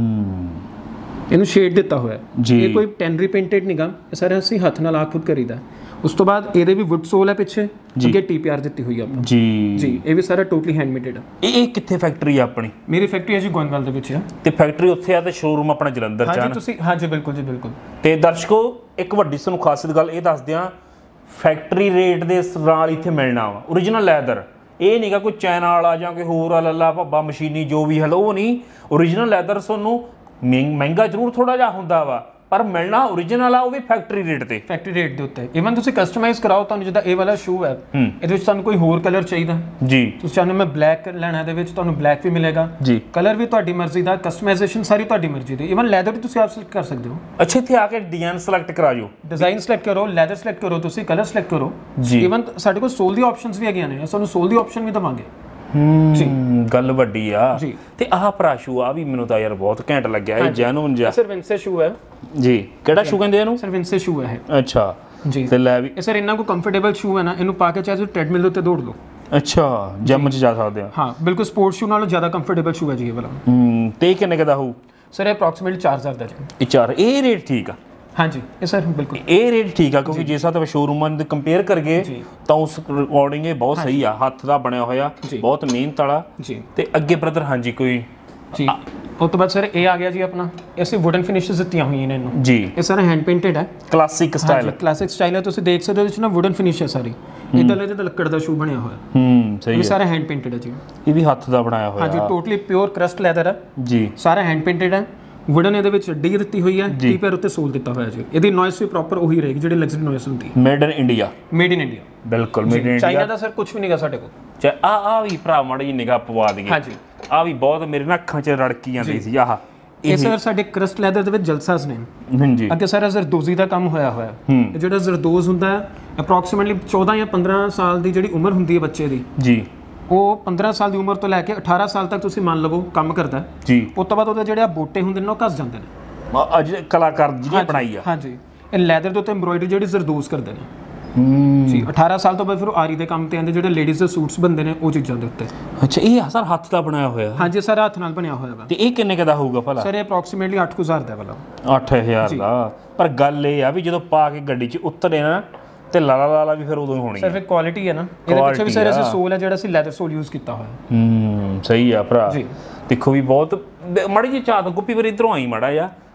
ਇਹਨੂੰ ਸ਼ੇਡ ਦਿੱਤਾ ਹੋਇਆ। ਇਹ ਕੋਈ ਟੈਨਰੀ ਪੇਂਟਡ ਨਹੀਂਗਾ, ਇਹ ਸਾਰਾ ਅਸੀਂ ਹੱਥ ਨਾਲ ਆਪ ਖੁਦ ਕਰੀਦਾ। ਉਸ ਤੋਂ ਬਾਅਦ ਇਹਦੇ ਵੀ ਵੁੱਡ ਸੋਲ ਹੈ ਪਿੱਛੇ, ਅੱਗੇ TPR ਦਿੱਤੀ ਹੋਈ ਆ ਆਪਾਂ ਜੀ। ਇਹ ਵੀ ਸਾਰਾ ਟੋਟਲੀ ਹੈਂਡਮੇਡਡ ਹੈ। ਇਹ ਕਿੱਥੇ ਫੈਕਟਰੀ ਆ ਆਪਣੀ? ਮੇਰੀ ਫੈਕਟਰੀ ਹੈ ਜੀ ਗੋਇੰਦਵਾਲ ਦੇ ਵਿੱਚ ਆ। ਤੇ ਫੈਕਟਰੀ ਉੱਥੇ ਆ ਤੇ ਸ਼ੋਰੂਮ ਆਪਣਾ ਜਲੰਧਰ ਚ ਆ? ਹਾਂਜੀ ਤੁਸੀਂ, ਹਾਂਜੀ ਬਿਲਕੁਲ ਜੀ, ਬਿਲਕੁਲ। ਤੇ ਦਰਸ਼ਕੋ ਇੱਕ ਵੱਡੀ ਸਾਨੂੰ ਖਾਸੀਅਤ ਗੱਲ ਇਹ ਦੱਸਦੇ ਆ, ਫੈਕਟਰੀ ਰੇਟ ਦੇ ਨਾਲ ਇੱਥੇ ਮਿਲਣਾ ਵਾ ਓਰੀਜਨਲ ਲੈਦਰ। ਇਹ ਨਹੀਂਗਾ ਕੋਈ ਚਾਈਨਾ ਵਾਲਾ ਜਾਂ ਕੋਈ ਹੋਰ ਲੱਲਾ ਭੱਬਾ ਮਸ਼ੀਨੀ ਜੋ ਵੀ ਹੈ ਉਹ ਨਹੀਂ। ਓਰੀਜਨਲ ਲੈਦਰ ਤੁਹਾਨੂੰ ਮਹਿੰਗਾ ਜ਼ਰੂਰ ਥੋੜਾ ਜਿਹਾ ਹੁੰਦਾ ਵਾ, ਪਰ ਮਿਲਣਾ ਓਰੀਜਨਲ ਆ, ਉਹ ਵੀ ਫੈਕਟਰੀ ਰੇਟ ਤੇ, ਫੈਕਟਰੀ ਰੇਟ ਦੇ ਉੱਤੇ। ਇਵਨ ਤੁਸੀਂ ਕਸਟਮਾਈਜ਼ ਕਰਾਓ, ਤੁਹਾਨੂੰ ਜਿੱਦਾਂ ਇਹ ਵਾਲਾ ਸ਼ੂ ਹੈ, ਇਹਦੇ ਵਿੱਚ ਤੁਹਾਨੂੰ ਕੋਈ ਹੋਰ ਕਲਰ ਚਾਹੀਦਾ ਜੀ, ਤੁਸੀਂ ਚਾਹੁੰਦੇ ਮੈਂ ਬਲੈਕ ਲੈਣਾ, ਇਹਦੇ ਵਿੱਚ ਤੁਹਾਨੂੰ ਬਲੈਕ ਵੀ ਮਿਲੇਗਾ ਜੀ। ਕਲਰ ਵੀ ਤੁਹਾਡੀ ਮਰਜ਼ੀ ਦਾ, ਕਸਟਮਾਈਜ਼ੇਸ਼ਨ ਸਾਰੀ ਤੁਹਾਡੀ ਮਰਜ਼ੀ ਦੀ। ਇਵਨ ਲੈਦਰ ਵੀ ਤੁਸੀਂ ਆਪ ਸਿਲੈਕਟ ਕਰ ਸਕਦੇ ਹੋ। ਅੱਛਾ, ਇੱਥੇ ਆ ਕੇ ਡਿਜ਼ਾਈਨ ਸਿਲੈਕਟ ਕਰਾ ਜੋ, ਡਿਜ਼ਾਈਨ ਸਿਲੈਕਟ ਕਰੋ, ਲੈਦਰ ਸਿਲੈਕਟ ਕਰੋ, ਤੁਸੀਂ ਕਲਰ ਸਿਲੈਕਟ ਕਰੋ ਜੀ। ਇਵਨ ਸਾਡੇ ਕੋਲ ਸੋਲ ਦੀ ਆਪਸ਼ਨਸ ਵੀ ਹੈਗੀਆਂ ਨੇ, ਸਾਨੂੰ ਸੋਲ ਦੀ ਆਪਸ਼ਨ ਵੀ ਦਵਾਂਗੇ ਜੀ। ਗੱਲ ਵੱਡੀ ਆ। ਤੇ ਆਹ ਭਰਾ ਸ਼ੂ ਆ ਵੀ ਮੈਨੂੰ ਤਾਂ ਯਾਰ ਬਹੁਤ ਘੈਂਟ ਲੱਗਿਆ, ਇਹ ਜੈਨੂਨ ਜਿਹਾ। ਸਰ ਵਿੰਸੇ ਸ਼ੂ ਹੈ ਜੀ। ਕਿਹੜਾ ਸ਼ੂ ਕਹਿੰਦੇ ਇਹਨੂੰ? ਸਰ ਵਿੰਸੇ ਸ਼ੂ ਹੈ। ਅੱਛਾ ਜੀ। ਤੇ ਲੈ ਵੀ ਇਹ ਸਰ ਇੰਨਾ ਕੋ ਕੰਫਰਟੇਬਲ ਸ਼ੂ ਹੈ ਨਾ, ਇਹਨੂੰ ਪਾ ਕੇ ਚਾਹੇ ਤੁਸੀਂ ਟ੍ਰੈਡਮਿਲ ਦੇ ਉੱਤੇ ਦੌੜ ਲਓ। ਅੱਛਾ, ਜਿਮ 'ਚ ਜਾ ਸਕਦੇ ਆ? ਹਾਂ ਬਿਲਕੁਲ, ਸਪੋਰਟਸ ਸ਼ੂ ਨਾਲੋਂ ਜ਼ਿਆਦਾ ਕੰਫਰਟੇਬਲ ਸ਼ੂ ਹੈ ਜੀ ਇਹ ਵਾਲਾ। ਤੇ ਇਹ ਕਿੰਨੇ ਦਾ ਹੋਊ? ਸਰ ਇਹ ਅਪਰੋਕਸੀਮੇਟਲੀ 4000 ਦਾ ਜੀ। ਇਹ 4, ਇਹ ਰੇਟ ਠੀਕ ਆ? ਹਾਂਜੀ, ਇਹ ਸਰ ਬਿਲਕੁਲ ਇਹ ਰੇਟ ਠੀਕ ਆ, ਕਿਉਂਕਿ ਜੇ ਸਾਥ ਸ਼ੋਰੂਮਾਂ ਦੇ ਕੰਪੇਅਰ ਕਰਗੇ ਤਾਂ ਉਸ ਅਕੋਰਡਿੰਗ ਇਹ ਬਹੁਤ ਸਹੀ ਆ। ਹੱਥ ਦਾ ਬਣਿਆ ਹੋਇਆ, ਬਹੁਤ ਮਿਹਨਤ ਵਾਲਾ ਜੀ। ਤੇ ਅੱਗੇ ਬ੍ਰਦਰ ਹਾਂਜੀ ਕੋਈ ਜੀ? ਉਸ ਤੋਂ ਬਾਅਦ ਸਰ ਇਹ ਆ ਗਿਆ ਜੀ ਆਪਣਾ, ਅਸੀਂ ਵੁਡਨ ਫਿਨਿਸ਼ਸ ਦਿੱਤੀਆਂ ਹੋਈਆਂ ਨੇ ਇਹਨੂੰ ਜੀ। ਇਹ ਸਾਰਾ ਹੈਂਡ ਪੇਂਟਡ ਹੈ, ਕਲਾਸਿਕ ਸਟਾਈਲ। ਕਲਾਸਿਕ ਸਟਾਈਲ ਹੈ, ਤੁਸੀਂ ਦੇਖ ਸਕਦੇ ਹੋ ਇਹਦੇ ਵਿੱਚ ਨਾ ਵੁਡਨ ਫਿਨਿਸ਼ ਹੈ ਸਾਰੀ। ਇਦਾਂ ਲੱਗਦਾ ਤਾਂ ਲੱਕੜ ਦਾ ਸ਼ੂ ਬਣਿਆ ਹੋਇਆ। ਸਹੀ ਹੈ, ਇਹ ਸਾਰਾ ਹੈਂਡ ਪੇਂਟਡ ਹੈ ਜੀ। ਇਹ ਵੀ ਹੱਥ ਦਾ ਬਣਾਇਆ ਹੋਇਆ ਹਾਂਜੀ, ਟੋਟਲੀ ਪਿਓਰ ਕਰਸਟ ਲੈਦਰ ਹੈ ਜੀ। ਸਾਰਾ ਹੈਂਡ ਪੇਂਟਡ ਹੈ, ਵੁਡਨ ਇਹਦੇ ਵਿੱਚ ਡੀ ਦਿੱਤੀ ਹੋਈ ਹੈ, TPR ਉੱਤੇ ਸੋਲ ਦਿੱਤਾ ਹੋਇਆ ਜੀ। ਇਹਦੀ ਨੋਇਸ ਵੀ ਪ੍ਰੋਪਰ ਉਹੀ ਰਹੇਗੀ ਜਿਹੜੀ ਲਗਜ਼ਰੀ ਨੋਇਸ ਹੁੰਦੀ ਹੈ। Made in India, made in India, ਬਿਲਕੁਲ ਮੇਡ ਇਨ ਇੰਡੀਆ। ਚਾਈਨਾ ਦਾ ਸਰ ਕੁਝ ਵੀ ਨਹੀਂਗਾ ਸਾਡੇ ਕੋਲ। ਆ ਵੀ ਭਰਾ ਮਾੜੀ ਜਿਹੀ ਨਿਗਾਹ ਪਵਾ ਦਈਏ। ਹਾਂਜੀ, ਆ ਵੀ ਬਹੁਤ ਮੇਰੇ ਨਾਲ ਅੱਖਾਂ 'ਚ ਰੜਕੀ ਜਾਂਦੀ ਸੀ। ਆਹ ਇਹ ਸਰ ਸਾਡੇ ਕਰਸਟ ਲੈਦਰ ਦੇ ਵਿੱਚ ਜਲਸਾਸ ਨੇ ਹਾਂਜੀ। ਅੱਗੇ ਸਾਰਾ ਜ਼ਰਦੋਜ਼ੀ ਦਾ ਕੰਮ ਹੋਇਆ ਹੋਇਆ। ਇਹ ਜਿਹੜਾ ਜ਼ਰਦੋਜ਼ ਹੁੰਦਾ ਹੈ ਅਪਰੋਕਸੀਮੇਟਲੀ 14 ਜਾਂ 15 ਸਾਲ ਦੀ ਜਿਹੜੀ ਉਮਰ ਹੁੰਦੀ ਹੈ ਬੱਚੇ ਦੀ ਜੀ, ਉਹ 15 ਸਾਲ ਦੀ ਉਮਰ ਤੋਂ ਲੈ ਕੇ 18 ਸਾਲ ਤੱਕ ਤੁਸੀਂ ਮੰਨ ਲਵੋ ਕੰਮ ਕਰਦਾ ਜੀ। ਉਸ ਤੋਂ ਬਾਅਦ ਉਹਦੇ ਜਿਹੜੇ ਬੋਟੇ ਹੁੰਦੇ ਨੇ ਉਹ ਘਸ ਜਾਂਦੇ ਨੇ। ਅੱਜ ਕਲਾਕਾਰ ਜਿਹਨੇ ਬਣਾਈ ਆ ਹਾਂਜੀ, ਇਹ ਲੈਦਰ ਦੇ ਉੱਤੇ ਐਮਬ੍ਰੋਇਡਰੀ ਜਿਹੜੀ ਜ਼ਰਦੋਜ਼ ਕਰਦੇ ਨੇ ਜੀ। 18 ਸਾਲ ਤੋਂ ਬਾਅਦ ਫਿਰ ਆਰੀ ਦੇ ਕੰਮ ਤੇ ਆਉਂਦੇ, ਜਿਹੜੇ ਲੇਡੀਜ਼ ਦੇ ਸੂਟਸ ਬਣਦੇ ਨੇ ਉਹ ਚੀਜ਼ਾਂ ਦੇ ਉੱਤੇ। ਅੱਛਾ, ਇਹ ਸਰ ਹੱਥ ਦਾ ਬਣਾਇਆ ਹੋਇਆ? ਹਾਂਜੀ, ਸਾਰਾ ਹੱਥ ਨਾਲ ਬਣਿਆ ਹੋਇਆ ਵਾ। ਤੇ ਇਹ ਕਿੰਨੇ ਦਾ ਹੋਊਗਾ ਭਲਾ? ਸਰ ਇਹ ਅਪਰੋਕਸੀਮੇਟਲੀ 8000 ਦਾ ਵਾਲਾ। 8000 ਦਾ? ਪਰ ਗੱਲ ਇਹ ਆ ਵੀ ਜਦੋਂ ਪਾ ਕੇ ਗੱਡੀ 'ਚ ਉਤਰੇ ਨਾ ਤੇ ਲਾਲਾ ਵੀ ਫਿਰ ਉਦੋਂ ਹੀ ਹੋਣੀ ਹੈ। ਸਰ ਫਿਰ ਕੁਆਲਿਟੀ ਹੈ ਨਾ, ਇਹਦੇ ਪਿੱਛੇ ਵੀ ਸਰ ਅਸੀਂ ਸੋਲ ਹੈ ਜਿਹੜਾ ਅਸੀਂ ਲੈਦਰ ਸੋਲ ਯੂਜ਼ ਕੀਤਾ ਹੋਇਆ। ਸਹੀ ਆ ਭਰਾ ਜੀ। ਦੇਖੋ ਵੀ ਬਹੁਤ ਮਾੜੀ ਜਿਹੀ ਚਾਤ ਗੁੱਪੀ ਫਿਰ ਇਧਰੋਂ ਆਈ ਮਾੜਾ ਜਿਹਾ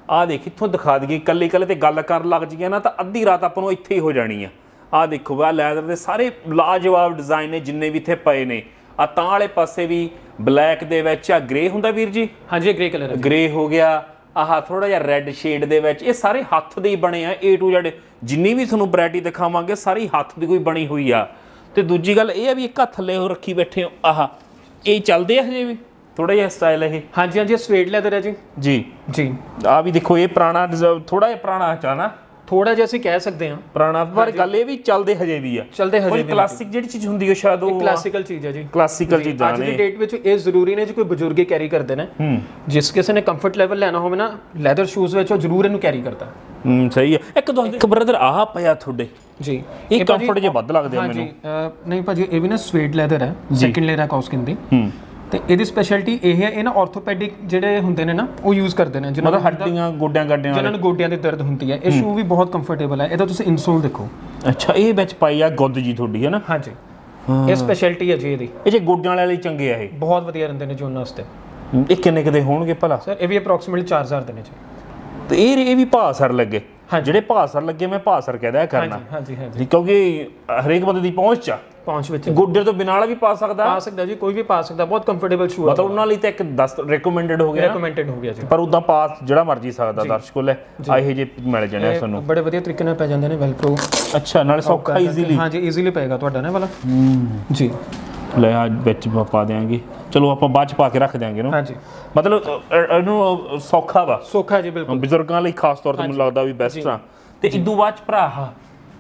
ਆ ਦੇਖ ਇੱਥੋਂ ਦਿਖਾ ਦਈਏ, ਕੱਲੇ ਕੱਲੇ ਤੇ ਗੱਲ ਕਰਨ ਲੱਗ ਜੀਏ ਨਾ ਤਾਂ ਅੱਧੀ ਰਾਤ ਆਪਾਂ ਨੂੰ ਇੱਥੇ ਹੀ ਹੋ ਜਾਣੀ ਆ। ਆ ਦੇਖੋ ਆ ਲੈਦਰ ਦੇ ਸਾਰੇ ਲਾਜਵਾਬ ਡਿਜ਼ਾਈਨ ਨੇ ਜਿੰਨੇ ਵੀ ਇੱਥੇ ਪਏ ਨੇ। ਆ ਤਾਂ ਵਾਲੇ ਪਾਸੇ ਵੀ ਬਲੈਕ ਦੇ ਵਿੱਚ ਆ ਗ੍ਰੇ ਹੁੰਦਾ ਵੀਰ ਜੀ? ਹਾਂਜੀ ਗ੍ਰੇ ਕਲਰ, ਗ੍ਰੇ ਹੋ ਗਿਆ। ਆਹ ਥੋੜਾ ਜਿਹਾ ਰੈੱਡ ਸ਼ੇਡ ਦੇ ਵਿੱਚ, ਇਹ ਸਾਰੇ ਹੱਥ ਦੇ ਹੀ ਬਣੇ ਆ A to Z। ਜਿੰਨੀ ਵੀ ਤੁਹਾਨੂੰ ਵੈਰਾਈਟੀ ਦਿਖਾਵਾਂਗੇ ਸਾਰੀ ਹੱਥ ਦੀ ਕੋਈ ਬਣੀ ਹੋਈ ਆ। ਤੇ ਦੂਜੀ ਗੱਲ ਇਹ ਆ ਵੀ ਇੱਕ ਹੱਥ ਥੱਲੇ ਉਹ ਰੱਖੀ ਬੈਠੇ ਹੋ, ਆਹ ਇਹ ਚੱਲਦੇ ਆ ਹਜੇ ਵੀ ਥੋੜਾ ਜਿਹਾ ਸਟਾਈਲ ਇਹ? ਹਾਂਜੀ ਹਾਂਜੀ ਸਵੇਡ ਲੈਦਰ ਹੈ ਜੀ। ਜੀ ਜੀ ਆ ਵੀ ਦੇਖੋ, ਇਹ ਪੁਰਾਣਾ ਥੋੜਾ ਜਿਹਾ ਪੁਰਾਣਾ ਚਾਹਨਾ, ਥੋੜਾ ਜਿਹਾ ਅਸੀਂ ਕਹਿ ਸਕਦੇ ਹਾਂ ਪੁਰਾਣਾ, ਪਰ ਗੱਲ ਇਹ ਵੀ ਚੱਲਦੇ ਹਜੇ ਵੀ ਆ। ਚੱਲਦੇ ਹਜੇ ਵੀ ਕਲਾਸਿਕ ਜਿਹੜੀ ਚੀਜ਼ ਹੁੰਦੀ ਹੈ ਸ਼ਾਇਦ ਉਹ ਕਲਾਸਿਕਲ ਚੀਜ਼ ਹੈ ਜੀ। ਕਲਾਸਿਕਲ ਚੀਜ਼ਾਂ ਨੇ। ਅੱਜ ਦੀ ਡੇਟ ਵਿੱਚ ਇਹ ਜ਼ਰੂਰੀ ਨਹੀਂ ਜੀ ਕੋਈ ਬਜ਼ੁਰਗ ਕੈਰੀ ਕਰਦੇ ਨੇ। ਜਿਸ ਕਿਸੇ ਨੇ ਕੰਫਰਟ ਲੈਵਲ ਲੈਣਾ ਹੋਵੇ ਨਾ ਲੈਦਰ ਸ਼ੂਜ਼ ਵਿੱਚ, ਉਹ ਜ਼ਰੂਰ ਇਹਨੂੰ ਕੈਰੀ ਕਰਦਾ। ਸਹੀ ਹੈ। ਇੱਕ ਬ੍ਰਦਰ ਆਹ ਪਿਆ ਤੁਹਾਡੇ ਜੀ, ਇਹ ਕੰਫਰਟ ਜੇ ਵੱਧ ਲੱਗਦੇ ਆ ਮੈਨੂੰ। ਨਹੀਂ ਭਾਜੀ, ਇਹ ਵੀ ਨਾ ਸਵੇਡ ਲੈਦਰ ਹੈ, ਸੈਕੰਡ ਲੇਅਰ ਹੈ ਕੌਸਕਿਨ ਦੀ। ਤੇ ਇਹਦੀ ਸਪੈਸ਼ਲਿਟੀ ਇਹ ਹੈ, ਇਹ ਨਾ ਆਰਥੋਪੈਡਿਕ ਜਿਹੜੇ ਹੁੰਦੇ ਨੇ ਨਾ ਉਹ ਯੂਜ਼ ਕਰਦੇ ਨੇ, ਜਿਹਨਾਂ ਨੂੰ ਹੱਡੀਆਂ ਗੋਡਿਆਂ ਗੱਡਿਆਂ ਜਿਹਨਾਂ ਨੂੰ ਗੋਡਿਆਂ ਦੀ ਦਰਦ ਹੁੰਦੀ ਹੈ। ਇਹ ਸ਼ੂ ਵੀ ਬਹੁਤ ਕੰਫਰਟੇਬਲ ਹੈ। ਇਹਦਾ ਤੁਸੀਂ ਇਨਸੋਲ ਦੇਖੋ। ਅੱਛਾ, ਇਹ ਵਿੱਚ ਪਾਈ ਆ ਗੁੱਦ ਜੀ ਤੁਹਾਡੀ ਹੈ ਨਾ? ਹਾਂਜੀ, ਇਹ ਸਪੈਸ਼ਲਿਟੀ ਹੈ ਜੀ ਇਹਦੀ। ਇਹ ਜੇ ਗੋਡਿਆਂ ਵਾਲੇ ਲਈ ਚੰਗੇ ਆ, ਇਹ ਬਹੁਤ ਵਧੀਆ ਰਹਿੰਦੇ ਨੇ ਜੀ ਉਹਨਾਂ ਵਾਸਤੇ। ਇਹ ਕਿੰਨੇ ਕਿਤੇ ਹੋਣਗੇ ਭਲਾ? ਸਰ ਇਹ ਵੀ ਅਪਰੋਕਸੀਮੇਟਲੀ 4000 ਦੇ ਨੇ ਜੀ। ਤੇ ਇਹ ਵੀ ਭਾਅ ਲੱਗੇ? ਜਿਹੜੇ ਭਾਅ ਲੱਗੇ ਮੈਂ ਭਾਅ ਕਹਿ ਦਿਆ ਕਰਨਾ। ਹਾਂਜੀ ਹਾਂਜੀ, ਕਿਉਂਕਿ ਹਰੇਕ ਬੰਦੇ ਦੀ ਪਹੁੰਚ ਵਿੱਚ ਗੁੱਡੇ ਤੋਂ ਬਿਨਾਂ ਵਾਲਾ ਵੀ ਪਾ ਸਕਦਾ ਜੀ, ਕੋਈ ਵੀ ਪਾ ਸਕਦਾ। ਬਹੁਤ ਕੰਫਰਟੇਬਲ ਸ਼ੂ ਹੈ, ਮਤਲਬ ਉਹਨਾਂ ਲਈ ਤਾਂ ਇੱਕ 10 ਰეკਮੈਂਡਡ ਹੋ ਗਿਆ ਜੀ। ਪਰ ਉਦਾਂ ਪਾਸ ਜਿਹੜਾ ਮਰਜ਼ੀ ਸਕਦਾ ਦਰਸ਼ਕੋ ਲੈ ਇਹੋ ਜਿਹੇ ਮਿਲ ਜਾਣੇ ਤੁਹਾਨੂੰ ਬੜੇ ਵਧੀਆ ਤਰੀਕੇ ਨਾਲ ਪੈ ਜਾਂਦੇ ਨੇ, ਵੈਲਕ੍ਰੋ। ਅੱਛਾ, ਨਾਲੇ ਸੌਖਾ ਈਜ਼ੀਲੀ। ਹਾਂਜੀ ਈਜ਼ੀਲੀ ਪਏਗਾ ਤੁਹਾਡਾ ਨਾ ਵਾਲਾ ਜੀ। ਲੈ ਆ ਵਿੱਚ ਪਾ ਦਿਆਂਗੇ, ਚਲੋ ਆਪਾਂ ਬਾਅਦ ਚ ਪਾ ਕੇ ਰੱਖ ਦਿਆਂਗੇ ਨਾ। ਹਾਂਜੀ, ਮਤਲਬ ਇਹਨੂੰ ਸੌਖਾ ਜੀ ਬਿਲਕੁਲ। ਬਜ਼ੁਰਗਾਂ ਲਈ ਖਾਸ ਤੌਰ ਤੇ ਮੈਨੂੰ ਲੱਗਦਾ ਵੀ ਬੈਸਟ ਆ। ਤੇ ਇਦੋਂ ਬਾਅਦ ਚ ਭਰਾ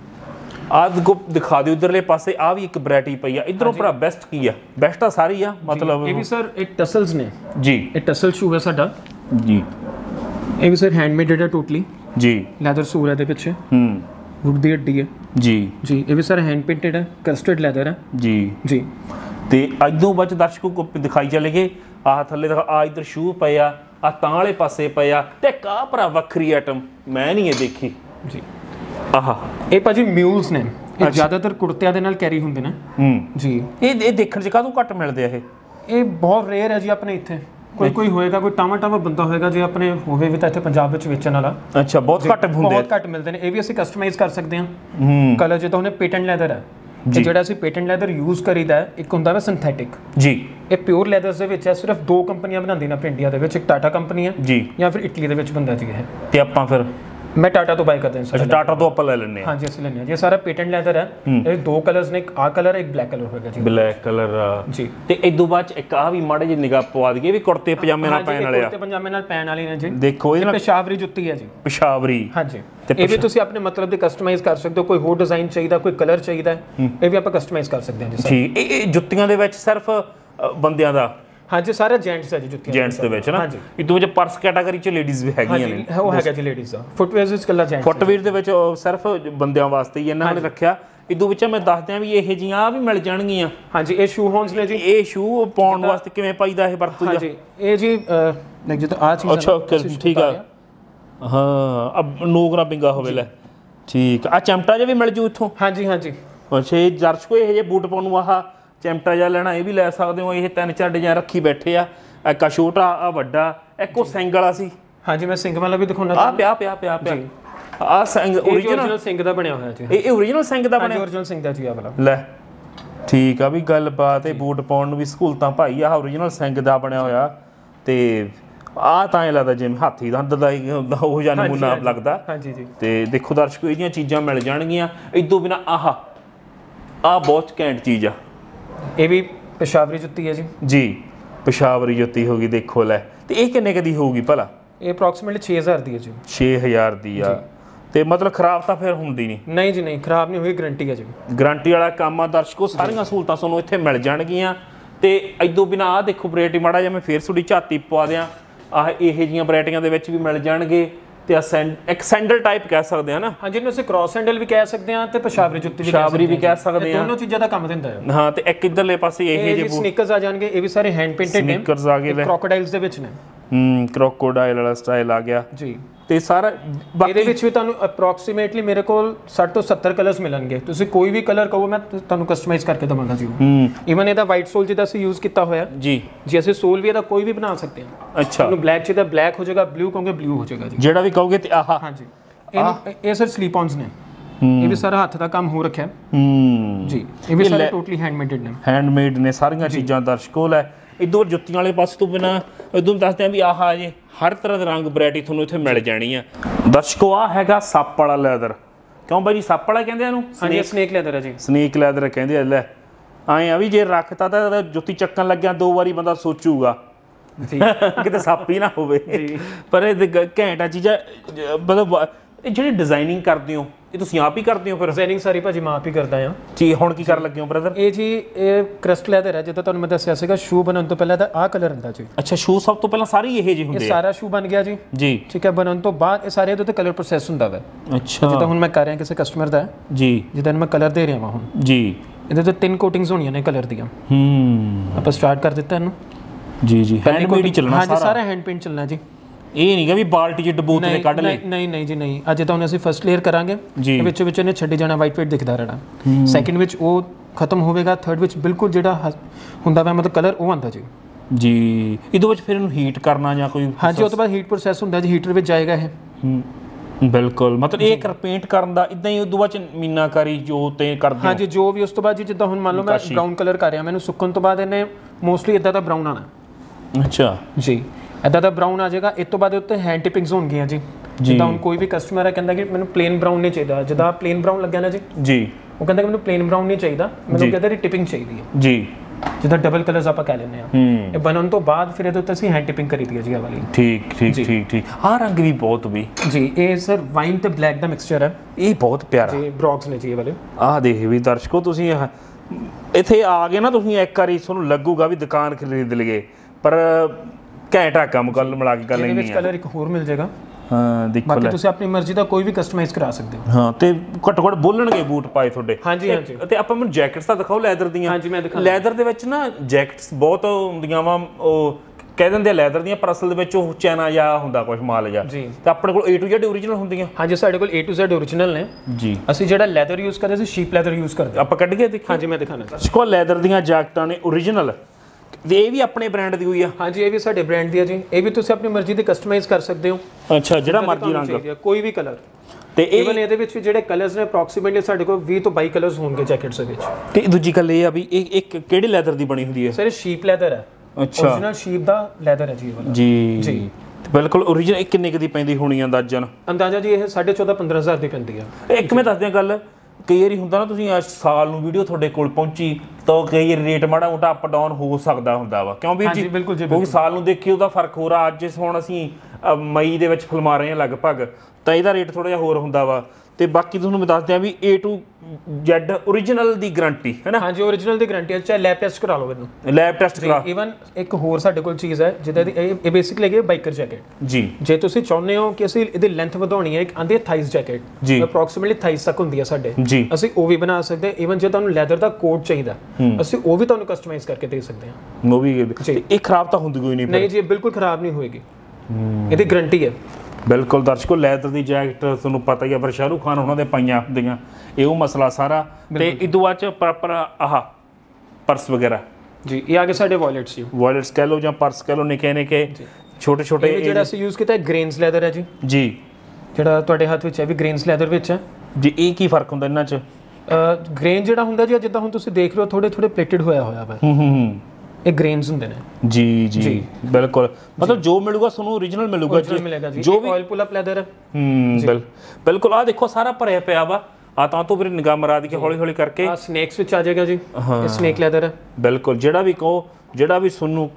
ਆਹ ਦਿਖਾ ਦਿਓ ਇਧਰਲੇ ਪਾਸੇ, ਆ ਵੀ ਇੱਕ ਵੈਰਾਈਟੀ ਪਈ ਆ। ਇਧਰੋਂ ਭਰਾ ਬੈਸਟ ਕੀ ਆ? ਬੈਸਟ ਤਾਂ ਸਾਰੀ ਆ ਮਤਲਬ। ਇਹ ਵੀ ਸਰ ਇੱਕ ਟਸਲਸ ਨੇ ਜੀ, ਇਹ ਟਸਲ ਸ਼ੂ ਹੈ ਸਾਡਾ ਜੀ। ਇਹ ਵੀ ਸਰ ਹੈਂਡਮੇਡ ਹੈ ਟੋਟਲੀ ਜੀ। ਲੈਦਰ ਸੂਰ ਹੈ ਦੇ ਪਿੱਛੇ, ਵੁੱਡ ਦੀ ਹੱਡੀ ਹੈ ਜੀ। ਜੀ ਇਹ ਵੀ ਸਰ ਹੈਂਡ ਪੇਂਟਡ ਹੈ, ਕਸਟਰਡ ਲੈਦਰ ਹੈ ਜੀ। ਜੀ ਤੇ ਇਦੋਂ ਬਾਅਦ ਦਰਸ਼ਕੋ ਕੋ ਦਿਖਾਈ ਚਲੇਗੇ। ਆਹ ਥੱਲੇ ਦਿਖਾ, ਆ ਇਧਰ ਸ਼ੂ ਪਏ ਆ, ਆ ਤਾਂ ਵਾਲੇ ਪਾਸੇ ਪਏ ਆ, ਤੇ ਕਾ ਭਰਾ ਵੱਖਰੀ ਆਈਟਮ ਮੈਂ ਨਹੀਂ ਇਹ ਦੇਖੀ ਜੀ। ਆਹ ਇਹ ਭਾਜੀ ਮਿਊਲਸ ਨੇ, ਇਹ ਜ਼ਿਆਦਾਤਰ ਕੁੜਤਿਆਂ ਦੇ ਨਾਲ ਕੈਰੀ ਹੁੰਦੇ ਨੇ ਜੀ। ਇਹ ਦੇਖਣ ਚ ਕਾਹਦੋਂ ਘੱਟ ਮਿਲਦੇ ਆ? ਇਹ ਬਹੁਤ ਰੇਅਰ ਹੈ ਜੀ ਆਪਣੇ ਇੱਥੇ। ਕੋਈ ਹੋਏਗਾ, ਕੋਈ ਟਾਵਾ ਬੰਦਾ ਹੋਏਗਾ ਜੇ ਆਪਣੇ ਹੋਵੇ ਵੀ ਤਾਂ ਇੱਥੇ ਪੰਜਾਬ ਵਿੱਚ ਵੇਚਣ ਵਾਲਾ। ਅੱਛਾ, ਬਹੁਤ ਘੱਟ ਹੁੰਦੇ, ਬਹੁਤ ਘੱਟ ਮਿਲਦੇ ਨੇ। ਇਹ ਵੀ ਅਸੀਂ ਕਸਟਮਾਈਜ਼ ਕਰ ਸਕਦੇ ਹਾਂ। ਕਲਰ ਜਿੱਦਾਂ ਉਹਨੇ ਪੇਟੈਂਟ ਲੈਦਰ ਹੈ, ਤੇ ਜਿਹੜਾ ਅਸੀਂ ਪੇਟੈਂਟ ਲੈਦਰ ਯੂਜ਼ ਕਰੀਦਾ, ਇੱਕ ਹੁੰਦਾ ਵਾ ਸਿੰਥੈਟਿਕ ਜੀ। ਇਹ ਪਿਓਰ ਲੈਦਰਸ ਦੇ ਵਿੱਚ ਹੈ। ਸਿਰਫ 2 ਕੰਪਨੀਆਂ ਬਣਾਉਂਦੀਆਂ ਨੇ ਆਪਣੇ ਇੰਡੀਆ ਦੇ ਵਿੱਚ, ਇੱਕ ਟਾਟਾ ਕੰਪਨੀ ਹੈ ਜੀ, ਜਾਂ ਫਿਰ ਇਟਲੀ ਦੇ ਵਿੱਚ ਬੰਦਾ ਜੀ ਇਹ। ਤੇ ਆਪਾਂ ਫਿਰ ਮੈਂ ਟਾਟਾ ਤੋਂ ਬਾਈ ਕਰਦਾ ਹਾਂ। ਅੱਛਾ, ਟਾਟਾ ਤੋਂ ਆਪਾਂ ਲੈ ਲੈਂਦੇ ਹਾਂ। ਹਾਂਜੀ ਅਸੀਂ ਲੈਂਦੇ ਹਾਂ ਜੀ। ਇਹ ਸਾਰਾ ਪੇਟੈਂਟ ਲੈਦਰ ਹੈ। ਇਹ 2 ਕਲਰਸ ਨੇ, ਇੱਕ ਆਹ ਕਲਰ ਹੈ, ਇੱਕ ਬਲੈਕ ਕਲਰ ਹੋਏਗਾ ਜੀ। ਬਲੈਕ ਕਲਰ ਜੀ। ਤੇ ਇਦੋਂ ਬਾਅਦ ਇੱਕ ਆ ਵੀ ਮਾੜੇ ਜਿਹੀ ਨਿਗਾਹ ਪਵਾ ਦਈਏ ਵੀ ਕੁੜਤੇ ਪਜਾਮੇ ਨਾਲ ਪੈਣ ਵਾਲੇ ਆ। ਕੁੜਤੇ ਪਜਾਮੇ ਨਾਲ ਪੈਣ ਵਾਲੀ ਨੇ ਜੀ। ਦੇਖੋ ਇਹ ਪੇਸ਼ਾਵਰੀ ਜੁੱਤੀ ਹੈ ਜੀ। ਪੇਸ਼ਾਵਰੀ, ਹਾਂਜੀ। ਇਹ ਵੀ ਤੁਸੀਂ ਆਪਣੇ ਮਤਲਬ ਦੇ ਕਸਟਮਾਈਜ਼ ਕਰ ਸਕਦੇ ਹੋ। ਕੋਈ ਹੋਰ ਡਿਜ਼ਾਈਨ ਚਾਹੀਦਾ, ਕੋਈ ਕਲਰ ਚਾਹੀਦਾ, ਇਹ ਵੀ ਆਪਾਂ ਕਸਟਮਾਈਜ਼ ਕਰ ਸਕਦੇ ਹਾਂ ਜੀ। ਠੀਕ। ਇਹ ਜੁੱਤੀਆਂ ਦੇ ਵਿੱਚ ਸਿਰਫ ਬੰਦਿਆਂ ਦਾ? ਹਾਂਜੀ, ਸਾਰਾ ਜੈਂਟਸ ਹੈ ਜੀ ਜੁੱਤੀਆਂ। ਜੈਂਟਸ ਦੇ ਵਿੱਚ ਨਾ? ਇਹਦੇ ਵਿੱਚ ਪਰਸ ਕੈਟਾਗਰੀ ਚ ਲੇਡੀਜ਼ ਵੀ ਹੈਗੀਆਂ ਨੇ? ਉਹ ਹੈਗਾ ਜੀ ਲੇਡੀਜ਼ ਦਾ। ਫੁੱਟਵੇਅਰਸ ਵਿੱਚ ਕੱਲਾ ਜੈਂਟਸ। ਫੁੱਟਵੇਅਰ ਦੇ ਵਿੱਚ ਸਿਰਫ ਬੰਦਿਆਂ ਵਾਸਤੇ ਹੀ ਇਹਨਾਂ ਨੇ ਰੱਖਿਆ। ਇਦੋਂ ਵਿੱਚ ਮੈਂ ਦੱਸ ਦਿਆਂ ਵੀ ਇਹ ਜੀਆਂ ਆ ਵੀ ਮਿਲ ਜਾਣਗੀਆਂ। ਹਾਂਜੀ, ਇਹ ਸ਼ੂ ਹੋਨਸ ਨੇ ਜੀ। ਇਹ ਸ਼ੂ ਪਾਉਣ ਵਾਸਤੇ ਕਿਵੇਂ ਪਾਈਦਾ ਇਹ ਵਰਤੂਗਾ? ਹਾਂਜੀ, ਇਹ ਜੀ ਲਾਈਕ ਜਿੱਦਾਂ ਆ ਚੀਜ਼। ਅੱਛਾ ਠੀਕ ਆ। ਹਾਂ, ਅਬ ਨੋਕ ਨਾ ਪਿੰਗਾ ਹੋਵੇ ਲੈ। ਠੀਕ ਆ। ਚਮਟਾ ਜਿਹਾ ਵੀ ਮਿਲ ਜੂ ਇੱਥੋਂ? ਹਾਂਜੀ ਹਾਂਜੀ। ਅੱਛਾ, ਇਹ ਦਰਸ਼ਕੋ ਇਹ ਜੇ ਬੂਟ ਪਾਉਣ ਨੂੰ ਆਹ ਚਮਟਾ ਜਿਹਾ ਲੈਣਾ, ਇਹ ਵੀ ਲੈ ਸਕਦੇ ਹੋ। ਇਹ 3-4 ਡਿਜ਼ਾਈਨ ਰੱਖੀ ਬੈਠੇ ਆ। ਇੱਕ ਆ ਛੋਟਾ, ਆ ਵੱਡਾ, ਇੱਕ ਉਹ ਸਿੰਘ ਵਾਲਾ ਸੀ। ਹਾਂਜੀ, ਮੈਂ ਸਿੰਘ ਵਾਲਾ ਵੀ ਦਿਖਾਉਣਾ। ਆ ਪਿਆ ਆ ਸਿੰਘ ਓਰੀਜਨਲ ਸਿੰਘ ਦਾ ਬਣਿਆ ਹੋਇਆ ਜੀ। ਇਹ ਓਰੀਜਨਲ ਸਿੰਘ ਦਾ ਬਣਿਆ? ਓਰੀਜਨਲ ਸਿੰਘ ਦਾ ਜੀ ਆ ਵਾਲਾ। ਲੈ ਠੀਕ ਆ ਵੀ ਗੱਲਬਾਤ। ਇਹ ਬੂਟ ਪਾਉਣ ਨੂੰ ਵੀ ਸਹੂਲਤਾਂ ਭਾਈ। ਆਹ ਓਰੀਜਨਲ ਸਿੰਘ ਦਾ ਬਣਿਆ ਹੋਇਆ। ਤੇ ਆ ਤਾਂ ਇਹ ਲੱਗਦਾ ਜਿਵੇਂ ਹਾਥੀ ਦੰਦ ਦਾ ਉਹ ਜਿਹਾ ਨਮੂਨਾ ਲੱਗਦਾ। ਹਾਂਜੀ ਜੀ। ਤੇ ਦੇਖੋ ਦਰਸ਼ਕੋ, ਇਹਦੀਆਂ ਚੀਜ਼ਾਂ ਮਿਲ ਜਾਣਗੀਆਂ। ਇਦੋਂ ਬਿਨਾਂ ਆਹ ਬਹੁਤ ਘੈਂਟ ਚੀਜ਼ ਆ। ਇਹ ਵੀ ਪੇਸ਼ਾਵਰੀ ਜੁੱਤੀ ਹੈ ਜੀ। ਜੀ, ਪੇਸ਼ਾਵਰੀ ਜੁੱਤੀ ਹੋ ਗਈ। ਦੇਖੋ ਲੈ, ਤੇ ਇਹ ਕਿੰਨੇ ਕੁ ਦੀ ਹੋਊਗੀ ਭਲਾ? ਇਹ ਅਪਰੋਕਸੀਮੇਟਲੀ 6000 ਦੀ ਹੈ ਜੀ। 6000 ਦੀ ਆ। ਤੇ ਮਤਲਬ ਖਰਾਬ ਤਾਂ ਫਿਰ ਹੁੰਦੀ ਨਹੀਂ ਜੀ? ਨਹੀਂ, ਖਰਾਬ ਨਹੀਂ ਹੋਈ, ਗਰੰਟੀ ਹੈ ਜੀ। ਗਰੰਟੀ ਵਾਲਾ ਕੰਮ ਆ ਦਰਸ਼ਕੋ। ਸਾਰੀਆਂ ਸਹੂਲਤਾਂ ਤੁਹਾਨੂੰ ਇੱਥੇ ਮਿਲ ਜਾਣਗੀਆਂ। ਤੇ ਇਦੋਂ ਬਿਨਾਂ ਆਹ ਦੇਖੋ ਵੈਰਾਈਟੀ, ਮਾੜਾ ਜਿਹਾ ਮੈਂ ਫੇਰ ਥੋੜੀ ਝਾਤੀ ਪਵਾ ਦਿਆਂ। ਆਹ ਇਹੋ ਜਿਹੀਆਂ ਵੈਰਾਈਟੀਆਂ ਦੇ ਵਿੱਚ ਵੀ ਮਿਲ ਜਾਣਗੇ। ਤੇ ਇੱਕ ਸੈਂਡਲ ਟਾਈਪ ਕਹਿ ਸਕਦੇ ਹਾਂ ਨਾ? ਹਾਂਜੀ, ਜਿਹਨੂੰ ਅਸੀਂ ਕ੍ਰਾਸ ਸੈਂਡਲ ਵੀ ਕਹਿ ਸਕਦੇ ਹਾਂ ਤੇ ਪੇਸ਼ਾਵਰੀ ਜੁੱਤੀ ਵੀ ਕਹਿ ਸਕਦੇ ਹਾਂ। ਦੋਨੋਂ ਚੀਜ਼ਾਂ ਦਾ ਕੰਮ ਦਿੰਦਾ ਹੈ। ਹਾਂ, ਤੇ ਇੱਕ ਇਧਰਲੇ ਪਾਸੇ ਇਹ ਜਿਹੇ ਸਨੀਕਰਸ ਆ ਜਾਣਗੇ। ਇਹ ਵੀ ਸਾਰੇ ਹੈਂਡ ਪੇਂਟਡ ਨੇ। ਸਨੀਕਰਸ ਆ ਗਏ, ਕ੍ਰੋਕੋਡਾਈਲਸ ਦੇ ਵਿੱਚ ਨੇ। ਕ੍ਰੋਕੋਡਾਈਲ ਵਾਲਾ ਸਟਾਈਲ ਆ ਗਿਆ ਜੀ। ਤੇ ਸਾਰਾ ਇਹਦੇ ਵਿੱਚ ਵੀ ਤੁਹਾਨੂੰ ਅਪਰੋਕਸੀਮੇਟਲੀ ਮੇਰੇ ਕੋਲ 60 ਤੋਂ 70 ਕਲਰਸ ਮਿਲਣਗੇ। ਤੁਸੀਂ ਕੋਈ ਵੀ ਕਲਰ ਕਹੋ ਮੈਂ ਤੁਹਾਨੂੰ ਕਸਟਮਾਈਜ਼ ਕਰਕੇ ਦਵਾਂਗਾ ਜੀ। ਇਵਨ ਇਹਦਾ ਵਾਈਟ ਸੋਲ ਜਿਹਦਾ ਅਸੀਂ ਯੂਜ਼ ਕੀਤਾ ਹੋਇਆ ਜੀ ਅਸੀਂ ਸੋਲ ਵੀ ਇਹਦਾ ਕੋਈ ਵੀ ਬਣਾ ਸਕਦੇ ਹਾਂ। ਅੱਛਾ, ਤੁਹਾਨੂੰ ਬਲੈਕ ਚਾਹੀਦਾ ਬਲੈਕ ਹੋ ਜਾਏਗਾ, ਬਲੂ ਕਹੋਗੇ ਬਲੂ ਹੋ ਜਾਏਗਾ ਜੀ, ਜਿਹੜਾ ਵੀ ਕਹੋਗੇ। ਤੇ ਆਹ ਹਾਂਜੀ ਇਹ ਸਰ ਸਲੀਪ ਔਨਸ ਨੇ, ਇਹ ਵੀ ਸਾਰਾ ਹੱਥ ਦਾ ਕੰਮ ਹੋ ਰੱਖਿਆ ਜੀ। ਇਹ ਵੀ ਸਾਰੇ ਟੋਟਲੀ ਹੈਂਡਮੇਡਡ ਨੇ, ਹੈਂਡਮੇਡ ਨੇ ਸਾਰੀਆਂ ਚੀਜ਼ਾਂ ਦਰਸ਼ਕੋ। ਲੈ ਇਦੋਂ ਜੁੱਤੀਆਂ ਵਾਲੇ ਪਾਸੇ ਤੋਂ ਬਿਨਾ ਇਦੋਂ ਦੱਸਦੇ ਆ ਵੀ ਆਹ ਜੇ ਹਰ ਤਰ੍ਹਾਂ ਦੇ ਰੰਗ ਵੈਰਾਈਟੀ ਤੁਹਾਨੂੰ ਇੱਥੇ ਮਿਲ ਜਾਣੀ ਆ ਦਰਸ਼ਕੋ। ਆ ਹੈਗਾ ਸੱਪ ਵਾਲਾ ਲੈਦਰ, ਕਿਉਂ ਬਾਈ ਜੀ ਸੱਪ ਵਾਲਾ ਕਹਿੰਦੇ ਆ ਇਹਨੂੰ? ਹਾਂਜੀ ਸਨੇਕ ਲੈਦਰ ਹੈ ਜੀ, ਸਨੇਕ ਲੈਦਰ ਕਹਿੰਦੇ ਆ। ਲੈ ਆਏ ਆ ਵੀ ਜੇ ਰੱਖਤਾ ਤਾਂ ਜੁੱਤੀ ਚੱਕਣ ਲੱਗਿਆ 2 ਵਾਰੀ ਬੰਦਾ ਸੋਚੂਗਾ ਜੀ ਕਿਤੇ ਸੱਪ ਹੀ ਨਾ ਹੋਵੇ। ਪਰ ਇਹ ਘੈਂਟਾ ਚੀਜ਼ਾਂ ਮਤਲਬ ਇਹ ਜਿਹੜੀ ਡਿਜ਼ਾਈਨਿੰਗ ਕਰਦੇ ਹੋ ਇਹ ਤੁਸੀਂ ਆਪ ਹੀ ਕਰਦੇ ਹੋ? ਫਿਰ ਡਿਜ਼ਾਈਨਿੰਗ ਸਾਰੀ ਭਾਜੀ ਮੈਂ ਆਪ ਹੀ ਕਰਦਾ ਆ ਜੀ। ਹੁਣ ਕੀ ਕਰਨ ਲੱਗੇ ਹੋ ਬ੍ਰਦਰ? ਇਹ ਜੀ ਇਹ ਕ੍ਰਸਟ ਲੈਦਰ ਹੈ, ਜਿੱਦਾਂ ਤੁਹਾਨੂੰ ਮੈਂ ਦੱਸਿਆ ਸੀਗਾ ਸ਼ੂ ਬਣਨ ਤੋਂ ਪਹਿਲਾਂ ਤਾਂ ਆਹ ਕਲਰ ਹੁੰਦਾ ਜੀ। ਅੱਛਾ, ਸ਼ੂ ਸਭ ਤੋਂ ਪਹਿਲਾਂ ਸਾਰੇ ਇਹ ਜਿਹੇ ਹੁੰਦੇ ਆ? ਇਹ ਸਾਰਾ ਸ਼ੂ ਬਣ ਗਿਆ ਜੀ ਜੀ, ਠੀਕ ਹੈ। ਬਣਨ ਤੋਂ ਬਾਅਦ ਇਹ ਸਾਰੇ ਇਹਦੇ ਤੇ ਕਲਰ ਪ੍ਰੋਸੈਸ ਹੁੰਦਾ ਵਾ। ਅੱਛਾ, ਜਿੱਦਾਂ ਹੁਣ ਮੈਂ ਕਰ ਰਿਹਾ ਕਿਸੇ ਕਸਟਮਰ ਦਾ ਜੀ, ਜਿੱਦਾਂ ਮੈਂ ਕਲਰ ਦੇ ਰਿਹਾ ਹੁਣ ਜੀ, ਇਹਦੇ ਤੇ 3 ਕੋਟਿੰਗਸ ਹੋਣੀਆਂ ਨੇ ਕਲਰ ਦੀਆਂ। ਆਪਾਂ ਸਟਾਰਟ ਕਰ ਦਿੱਤਾ ਇਹਨੂੰ ਜੀ ਜੀ। ਹੈਂਡ ਹੀ ਚੱਲਣਾ ਸਾਰਾ? ਹਾਂਜੀ ਸਾਰਾ ਹੈਂਡ ਪੇਂਟ ਚੱਲਣਾ ਜੀ। ਇਹ ਨਹੀਂਗਾ ਵੀ ਬਾਲਟੀ ਚ ਡਬੋਤ ਕੇ ਕੱਢ ਲੈ? ਨਹੀਂ ਜੀ ਨਹੀਂ। ਅੱਜ ਤਾਂ ਹੁਣ ਅਸੀਂ ਫਸਟ ਲੇਅਰ ਕਰਾਂਗੇ, ਵਿੱਚ ਵਿੱਚ ਇਹਨੇ ਛੱਡੀ ਜਾਣਾ, ਵਾਈਟ ਵਾਈਟ ਦਿਖਦਾ ਰਹਿਣਾ। ਸੈਕਿੰਡ ਵਿੱਚ ਉਹ ਖਤਮ ਹੋਵੇਗਾ, ਥਰਡ ਵਿੱਚ ਬਿਲਕੁਲ ਜਿਹੜਾ ਹੁੰਦਾ ਵਾ ਮਤਲਬ ਕਲਰ ਉਹ ਆਉਂਦਾ ਜੀ ਜੀ। ਇਹਦੇ ਵਿੱਚ ਫਿਰ ਇਹਨੂੰ ਹੀਟ ਕਰਨਾ ਜਾਂ ਕੋਈ? ਹਾਂਜੀ, ਉਹ ਤੋਂ ਬਾਅਦ ਹੀਟ ਪ੍ਰੋਸੈਸ ਹੁੰਦਾ ਜੀ, ਹੀਟਰ ਵਿੱਚ ਜਾਏਗਾ ਇਹ। ਬਿਲਕੁਲ, ਮਤਲਬ ਇਹ ਪੇਂਟ ਕਰਨ ਦਾ ਇਦਾਂ ਹੀ ਉਦੋਂ ਬਾਅਦ ਚ ਮੀਨਾਕਾਰੀ ਜੋ ਤੇ ਕਰਦੇ? ਹਾਂਜੀ, ਜੋ ਵੀ ਉਸ ਤੋਂ ਬਾਅਦ ਜੀ ਜਿੱਦਾਂ ਹੁਣ ਮੰਨ ਲਓ ਮੈਂ ਬਰਾਊਨ ਕਲਰ ਕਰ ਰਿਹਾ, ਮੈਨੂੰ ਸੁੱਕਣ ਤੋਂ ਬਾਅਦ ਇਹਨੇ ਮੋਸਟਲੀ ਇਦਾਂ ਦਾ ਬਰਾਊਨ ਆਣਾ। ਅੱਛਾ ਜੀ, ਇਦਾਂ ਦਾ ਬਰਾਊਨ ਆ ਜਾਏਗਾ। ਇਸ ਤੋਂ ਬਾਅਦ ਉੱਤੇ ਹੈਂਡ ਟਿਪਿੰਗਸ ਹੋਣਗੀਆਂ ਜੀ। ਜਿੱਦਾਂ ਹੁਣ ਕੋਈ ਵੀ ਕਸਟਮਰ ਹੈ ਕਹਿੰਦਾ ਕਿ ਮੈਨੂੰ ਪਲੇਨ ਬਰਾਊਨ ਨਹੀਂ ਚਾਹੀਦਾ, ਜਿੱਦਾਂ ਪਲੇਨ ਬਰਾਊਨ ਲੱਗਿਆ ਨਾ ਜੀ ਜੀ, ਉਹ ਕਹਿੰਦਾ ਕਿ ਮੈਨੂੰ ਪਲੇਨ ਬਰਾਊਨ ਨਹੀਂ ਚਾਹੀਦਾ, ਮੈਨੂੰ ਕਹਿੰਦਾ ਟਿਪਿੰਗ ਚਾਹੀਦੀ ਹੈ ਜੀ, ਜਿੱਦਾਂ ਡਬਲ ਕਲਰਸ ਆਪਾਂ ਕਹਿ ਲੈਂਦੇ ਆ। ਇਹ ਬਣਨ ਤੋਂ ਬਾਅਦ ਫਿਰ ਇਹਦੇ ਉੱਤੇ ਅਸੀਂ ਹੈਂਡ ਟਿਪਿੰਗ ਕਰੀ ਦੀ ਹੈ ਜੀ ਆ ਵਾਲੀ। ਠੀਕ ਠੀਕ ਠੀਕ ਠੀਕ। ਆਹ ਰੰਗ ਵੀ ਬਹੁਤ ਵੀ ਜੀ, ਇਹ ਸਰ ਵਾਈਨ ਤੇ ਬਲੈਕ ਦਾ ਮਿਕਸਚਰ ਹੈ, ਇਹ ਬਹੁਤ ਪਿਆਰਾ ਜੀ। ਬ੍ਰੌਕਸ ਨੇ ਜੀ ਇਹ ਵਾਲੇ। ਆਹ ਦੇਖ ਵੀ ਦਰਸ਼ਕੋ, ਤੁਸੀਂ ਇੱਥੇ ਆ ਗਏ ਨਾ, ਤੁਸੀਂ ਇੱਕ ਵਾਰੀ ਤੁਹਾਨੂੰ ਲੱਗੂਗਾ ਵੀ ਦੁਕਾਨ ਖਰੀਦ ਲਈਏ, ਪਰ ਘੈਂਟਾ ਕੰਮ ਗੱਲ ਮਿਲਾ ਕੇ ਗੱਲ ਨਹੀਂ ਹੈ। ਕਲਰ ਇੱਕ ਹੋਰ ਮਿਲ ਜਾਏਗਾ। ਹਾਂ ਦੇਖੋ, ਬਾਕੀ ਤੁਸੀਂ ਆਪਣੀ ਮਰਜ਼ੀ ਦਾ ਕੋਈ ਵੀ ਕਸਟਮਾਈਜ਼ ਕਰਾ ਸਕਦੇ ਹੋ। ਹਾਂ, ਤੇ ਘੱਟੋ ਘੱਟ ਬੋਲਣਗੇ ਬੂਟ ਪਾਏ ਤੁਹਾਡੇ। ਹਾਂਜੀ ਹਾਂਜੀ। ਤੇ ਆਪਾਂ ਮੈਨੂੰ ਜੈਕਟਸ ਤਾਂ ਦਿਖਾਓ ਲੈਦਰ ਦੀਆਂ। ਹਾਂਜੀ ਮੈਂ ਦਿਖਾਉਂਦਾ। ਲੈਦਰ ਦੇ ਵਿੱਚ ਨਾ ਜੈਕਟਸ ਬਹੁਤ ਹੁੰਦੀਆਂ ਵਾ, ਉਹ ਕਹਿ ਦਿੰਦੇ ਆ ਲੈਦਰ ਦੀਆਂ, ਪਰ ਅਸਲ ਦੇ ਵਿੱਚ ਉਹ ਚਾਈਨਾ ਜਾਂ ਹੁੰਦਾ ਕੁਝ ਮਾਲ ਜਾਂ। ਤੇ ਆਪਣੇ ਕੋਲ A to Z ਓਰੀਜਨਲ ਹੁੰਦੀਆਂ? ਹਾਂਜੀ, ਸਾਡੇ ਕੋਲ A to Z ਓਰੀਜਨਲ ਨੇ ਜੀ। ਅਸੀਂ ਜਿਹੜਾ ਲੈਦਰ ਯੂਜ਼ ਕਰਦੇ ਸੀ ਸ਼ੀਪ ਲੈਦਰ ਯੂਜ਼ ਕਰਦੇ। ਆਪਾਂ ਕੱਢ ਕੇ ਦੇਖੀ? ਹਾਂਜੀ ਮੈਂ ਦਿਖਾਣਾ। ਦੇਖੋ ਲੈਦਰ ਦੀਆਂ ਜੈਕਟਾਂ ਨੇ ਓਰੀਜਨਲ, ਇਹ ਵੀ ਆਪਣੇ ਬ੍ਰਾਂਡ ਦੀ ਹੋਈ ਆ? ਹਾਂਜੀ, ਇਹ ਵੀ ਸਾਡੇ ਬ੍ਰਾਂਡ ਦੀ ਆ ਜੀ। ਇਹ ਵੀ ਤੁਸੀਂ ਆਪਣੀ ਮਰਜ਼ੀ ਦੇ ਕਸਟਮਾਈਜ਼ ਕਰ ਸਕਦੇ ਹੋ। ਅੱਛਾ, ਜਿਹੜਾ ਮਰਜ਼ੀ ਰੰਗ, ਕੋਈ ਵੀ ਕਲਰ। ਤੇ ਇਵਨ ਇਹਦੇ ਵਿੱਚ ਜਿਹੜੇ ਕਲਰਸ ਨੇ ਅਪਰੋਕਸੀਮੇਟਲੀ ਸਾਡੇ ਕੋਲ 20 ਤੋਂ 22 ਕਲਰਸ ਹੋਣਗੇ ਜੈਕਟਸ ਦੇ ਵਿੱਚ। ਤੇ ਦੂਜੀ ਗੱਲ ਇਹ ਆ ਵੀ ਇਹ ਕਿਹੜੇ ਲੈਦਰ ਦੀ ਬਣੀ ਹੁੰਦੀ ਹੈ? ਸਰ ਇਹ ਸ਼ੀਪ ਲੈਦਰ ਹੈ। ਅੱਛਾ, ਓਰੀਜਨਲ ਸ਼ੀਪ ਦਾ ਲੈਦਰ ਹੈ ਜੀ ਇਹ ਵਾਲਾ ਜੀ ਜੀ। ਬਿਲਕੁਲ ਓਰੀਜਨਲ। ਕਿੰਨੇ ਕੁ ਦੀ ਪੈਂਦੀ ਹੋਣੀ ਅੰਦਾਜ਼ਨ? ਅੰਦਾਜ਼ਾ ਜੀ ਇਹ 14,500 ਦੀ ਪੈਂਦੀ ਆ। ਇੱਕ ਮੈਂ ਦੱਸਦਿਆਂ ਗੱਲ, ਕਈ ਵਾਰੀ ਹੁੰਦਾ ਨਾ ਤੁਸੀਂ ਸਾਲ ਨੂੰ ਵੀਡੀਓ ਤੁਹਾਡੇ ਕੋਲ ਪਹੁੰਚੀ ਤਾਂ ਕਈ ਰੇਟ ਮਾੜਾ ਮੋਟਾ ਅਪ ਡਾਊਨ ਹੋ ਸਕਦਾ ਹੁੰਦਾ ਵਾ, ਕਿਉਂ ਵੀਰ ਜੀ? ਬਿਲਕੁਲ ਜੀ, ਕਿਉਂਕਿ ਸਾਲ ਨੂੰ ਦੇਖੀ ਉਹਦਾ ਫਰਕ ਹੋ ਰਿਹਾ। ਅੱਜ ਹੁਣ ਅਸੀਂ ਮਈ ਦੇ ਵਿੱਚ ਫਿਲਮਾ ਰਹੇ ਹਾਂ ਲਗਭਗ, ਤਾਂ ਇਹਦਾ ਰੇਟ ਥੋੜਾ ਜਿਹਾ ਹੋਰ ਹੁੰਦਾ ਵਾ। ਤੇ ਬਾਕੀ ਤੁਹਾਨੂੰ ਮੈਂ ਦੱਸ ਦਿਆਂ ਵੀ A to Z ਓਰੀਜਨਲ ਦੀ ਗਾਰੰਟੀ ਹੈ ਨਾ? ਹਾਂਜੀ, ਓਰੀਜਨਲ ਦੀ ਗਾਰੰਟੀ ਹੈ, ਚਾਹੇ ਲੈਬ ਟੈਸਟ ਕਰਾ ਲਓ ਇਹਨੂੰ। ਲੈਬ ਟੈਸਟ ਕਰਾ। ਇਵਨ ਇੱਕ ਹੋਰ ਸਾਡੇ ਕੋਲ ਚੀਜ਼ ਹੈ ਜਿਹਦਾ ਦੀ ਇਹ ਬੇਸਿਕਲੀ ਹੈਗੀ ਬਾਈਕਰ ਜੈਕਟ ਜੀ। ਜੇ ਤੁਸੀਂ ਚਾਹੁੰਦੇ ਹੋ ਕਿ ਅਸੀਂ ਇਹਦੀ ਲੈਂਥ ਵਧਾਉਣੀ ਹੈ, ਇੱਕ ਆਂਦੀ ਹੈ ਥਾਈਜ਼ ਜੈਕਟ ਜੀ, ਅਪਰੋਕਸੀਮੇਟਲੀ ਥਾਈਜ਼ ਤੱਕ ਹੁੰਦੀ ਹੈ ਸਾਡੇ ਜੀ, ਅਸੀਂ ਉਹ ਵੀ ਬਣਾ ਸਕਦੇ। ਇਵਨ ਜੇ ਤੁਹਾਨੂੰ ਲੈਦਰ ਦਾ ਕੋਟ ਚਾਹੀਦਾ, ਅਸੀਂ ਉਹ ਵੀ ਤੁਹਾਨੂੰ ਕਸਟਮਾਈਜ਼ ਕਰਕੇ ਦੇ ਸਕਦੇ ਹਾਂ। ਉਹ ਵੀ ਇਹ ਖਰਾਬ ਤਾਂ ਹੁੰਦੀ ਕੋਈ ਨਹੀਂ ਜੀ, ਬਿਲਕੁਲ ਖਰਾਬ ਨਹੀਂ ਹੋਏਗੀ, ਇਹਦੀ ਗਾਰੰਟੀ ਹੈ। ਬਿਲਕੁਲ ਦਰਸ਼ਕੋ, ਲੈਦਰ ਦੀ ਜੈਕਟ ਤੁਹਾਨੂੰ ਪਤਾ ਹੀ ਆ, ਪਰ ਸ਼ਾਹਰੁਖ ਖਾਨ ਉਹਨਾਂ ਦੇ ਪਾਈਆਂ ਹੁੰਦੀਆਂ, ਇਹ ਉਹ ਮਸਲਾ ਸਾਰਾ। ਤੇ ਇਦੋਂ ਬਾਅਦ ਚ ਪ੍ਰੋਪਰ ਆਹ ਪਰਸ ਵਗੈਰਾ ਜੀ, ਇਹ ਆ ਕੇ ਸਾਡੇ ਵਾਲਟਸ ਜੀ। ਵਾਲਟਸ ਕਹਿ ਲਓ ਜਾਂ ਪਰਸ ਕਹਿ ਲਓ, ਨਿੱਕੇ ਨਿੱਕੇ ਛੋਟੇ ਛੋਟੇ। ਇਹ ਜਿਹੜਾ ਅਸੀਂ ਯੂਜ਼ ਕੀਤਾ ਹੈ ਗ੍ਰੇਨਸ ਲੈਦਰ ਹੈ ਜੀ ਜੀ, ਜਿਹੜਾ ਤੁਹਾਡੇ ਹੱਥ ਵਿੱਚ ਹੈ ਵੀ ਗ੍ਰੇਨਸ ਲੈਦਰ ਵਿੱਚ ਹੈ ਜੀ। ਇਹ ਕੀ ਫਰਕ ਹੁੰਦਾ ਇਹਨਾਂ ਚ? ਗ੍ਰੇਨ ਜਿਹੜਾ ਹੁੰਦਾ ਜੀ, ਜਿੱਦਾਂ ਹੁਣ ਤੁਸੀਂ ਦੇਖ ਰਹੇ ਹੋ ਥੋੜੇ ਥੋੜੇ ਪਲੇਟਡ ਹੋਇਆ ਵਾ, ਇਹ ਗ੍ਰੇਨਸ ਹੁੰਦੇ ਨੇ ਜੀ ਜੀ। ਬਿਲਕੁਲ, ਮਤਲਬ ਜੋ ਮਿਲੂਗਾ ਤੁਹਾਨੂੰ ਓਰੀਜਨਲ ਮਿਲੂਗਾ ਜੀ, ਜੋ ਵੀ ਆਇਲ ਪੁੱਲ ਅਪ ਲੈਦਰ ਹੈ। ਬਿਲਕੁਲ, ਆ ਦੇਖੋ ਸਾਰਾ ਭਰਿਆ ਪਿਆ ਵਾ। ਆ ਤਾਂ ਤੋਂ ਫਿਰ ਨਿਗਾਹ ਮਰਾ ਦੀ ਕੇ ਹੌਲੀ ਹੌਲੀ ਕਰਕੇ ਆ ਸਨੇਕਸ ਵਿੱਚ ਆ ਜਾਏਗਾ ਜੀ। ਇਹ ਸਨੇਕ ਲੈਦਰ ਹੈ। ਬਿਲਕੁਲ, ਜਿਹੜਾ ਵੀ ਕਹੋ, ਜਿਹੜਾ ਵੀ ਤੁਹਾਨੂੰ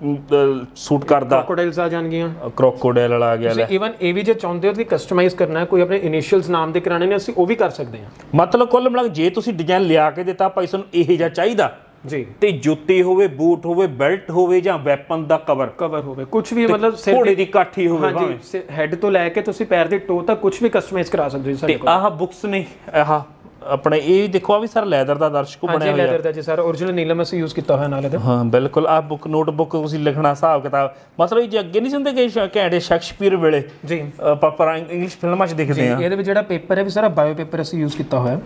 ਸੂਟ ਕਰਦਾ। ਕ੍ਰੋਕੋਡਾਈਲਸ ਆ ਜਾਣਗੀਆਂ, ਕ੍ਰੋਕੋਡਾਈਲ ਵਾਲਾ ਆ ਗਿਆ। ਇਵਨ ਇਹ ਵੀ ਜੇ ਚਾਹੁੰਦੇ ਹੋ ਕਿ ਕਸਟਮਾਈਜ਼ ਕਰਨਾ ਹੈ, ਕੋਈ ਆਪਣੇ ਇਨੀਸ਼ੀਅਲਸ ਨਾਮ ਦੇ ਕਰਾਣੇ ਨੇ, ਅਸੀਂ ਉਹ ਵੀ ਕਰ ਸਕਦੇ ਹਾਂ। ਮਤਲਬ ਕੁੱਲ ਮਿਲਾ ਕੇ ਜੇ ਤੁਸੀਂ ਡਿਜ਼ਾਈਨ ਲਿਆ ਕੇ ਦਿੱਤਾ ਭਾਈ ਸਾਨੂੰ ਇਹ ਜਿਹਾ ਚਾਹੀਦਾ ਜੀ, ਤੇ ਜੁੱਤੀ ਹੋਵੇ, ਬੂਟ ਹੋਵੇ, ਬੈਲਟ ਹੋਵੇ ਜਾਂ ਵੈਪਨ ਦਾ ਕਵਰ ਹੋਵੇ, ਕੁਝ ਵੀ, ਮਤਲਬ ਘੋੜੇ ਦੀ ਕਾਠੀ ਹੋਵੇ, ਹਾਂਜੀ ਹੈਡ ਤੋਂ ਲੈ ਕੇ ਤੁਸੀਂ ਪੈਰ ਦੇ ਟੋ ਤੱਕ ਕੁਝ ਵੀ ਕਸਟਮਾਈਜ਼ ਕਰਾ ਸਕਦੇ ਹੋ ਸਾਡੇ ਕੋਲ। ਆਹ ਬੁక్స్ ਨੇ, ਆਹ ਆਪਣੇ ਇਹ ਦੇਖੋ ਆ ਵੀ ਸਰ ਲੈਦਰ ਦਾ ਦਰਸ਼ਕੋ ਬਣਿਆ ਹੋਇਆ। ਲੈਦਰ ਦਾ ਜੀ ਸਰ origignal ਨੀਲਮ ਅਸੀਂ ਯੂਜ਼ ਕੀਤਾ ਹੋਇਆ ਨਾਲ ਇਹਦੇ। ਹਾਂ ਬਿਲਕੁਲ ਆ ਬੁੱਕ ਨੋਟਬੁੱਕ ਤੁਸੀਂ ਲਿਖਣਾ ਹਿਸਾਬ ਕਿਤਾਬ ਮਤਲਬ ਜੇ ਅੱਗੇ ਨਹੀਂ ਹੁੰਦੇ ਕਿ ਘੈਂਟੇ ਸ਼ੈਕਸਪੀਅਰ ਵੇਲੇ ਜੀ ਆਪਾਂ ਇੰਗਲਿਸ਼ ਫਿਲਮਾਂ 'ਚ ਦੇਖਦੇ ਆ। ਇਹਦੇ ਵਿੱਚ ਜਿਹੜਾ ਪੇਪਰ ਹੈ ਵੀ ਸਾਰਾ ਬਾਇਓ ਪੇਪਰ ਅਸੀਂ ਯੂਜ਼ ਕੀਤਾ ਹੋਇਆ।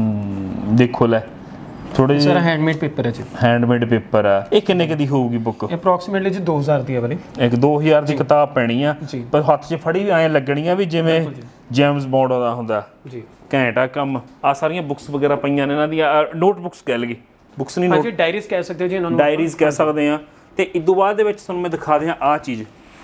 ਦੇਖੋ ਲੈ ਥੋੜੇ ਸਾਰਾ ਹੈਂਡਮੇਡ ਪੇਪਰ ਹੈ ਜੀ। ਹੈਂਡਮੇਡ ਪੇਪਰ ਆ। ਇਹ ਕਿੰਨੇ ਕੁ ਦੀ ਹੋਊਗੀ ਬੁੱਕ? ਅਪਰੋਕਸੀਮੇਟਲੀ ਜੀ 2000 ਦੀ ਹੈ ਵਾਲੀ। ਇੱਕ 2000 ਦੀ ਕਿਤਾਬ ਪੈਣੀ ਆ ਪਰ ਹੱਥ 'ਚ ਫੜੀ ਵੀ ਐਂ ਲੱਗਣੀ ਆ ਵੀ ਜਿਵੇਂ ਜੇਮਸ ਬੌਂਡ ਦਾ ਹੁੰਦਾ ਜੀ। ਘੈਂਟਾ ਕੰਮ। ਆ ਸਾਰੀਆਂ ਬੁੱਕਸ ਵਗੈਰਾ ਪਈਆਂ ਨੇ ਇਹਨਾਂ ਦੀਆਂ ਨੋਟਬੁੱਕਸ ਕਹਿ ਲਈਏ ਬੁੱਕਸ ਨਹੀਂ ਹਾਂਜੀ ਡਾਇਰੀਜ਼ ਕਹਿ ਸਕਦੇ ਹੋ ਜੀ ਇਹਨਾਂ ਨੂੰ। ਡਾਇਰੀਜ਼ ਕਹਿ ਸਕਦੇ ਆ। ਤੇ ਇਸ ਤੋਂ ਬਾਅਦ ਦੇ ਵਿੱਚ ਤੁਹਾਨੂੰ ਮੈਂ ਦਿਖਾ ਦਿਆਂ ਆ ਚੀਜ਼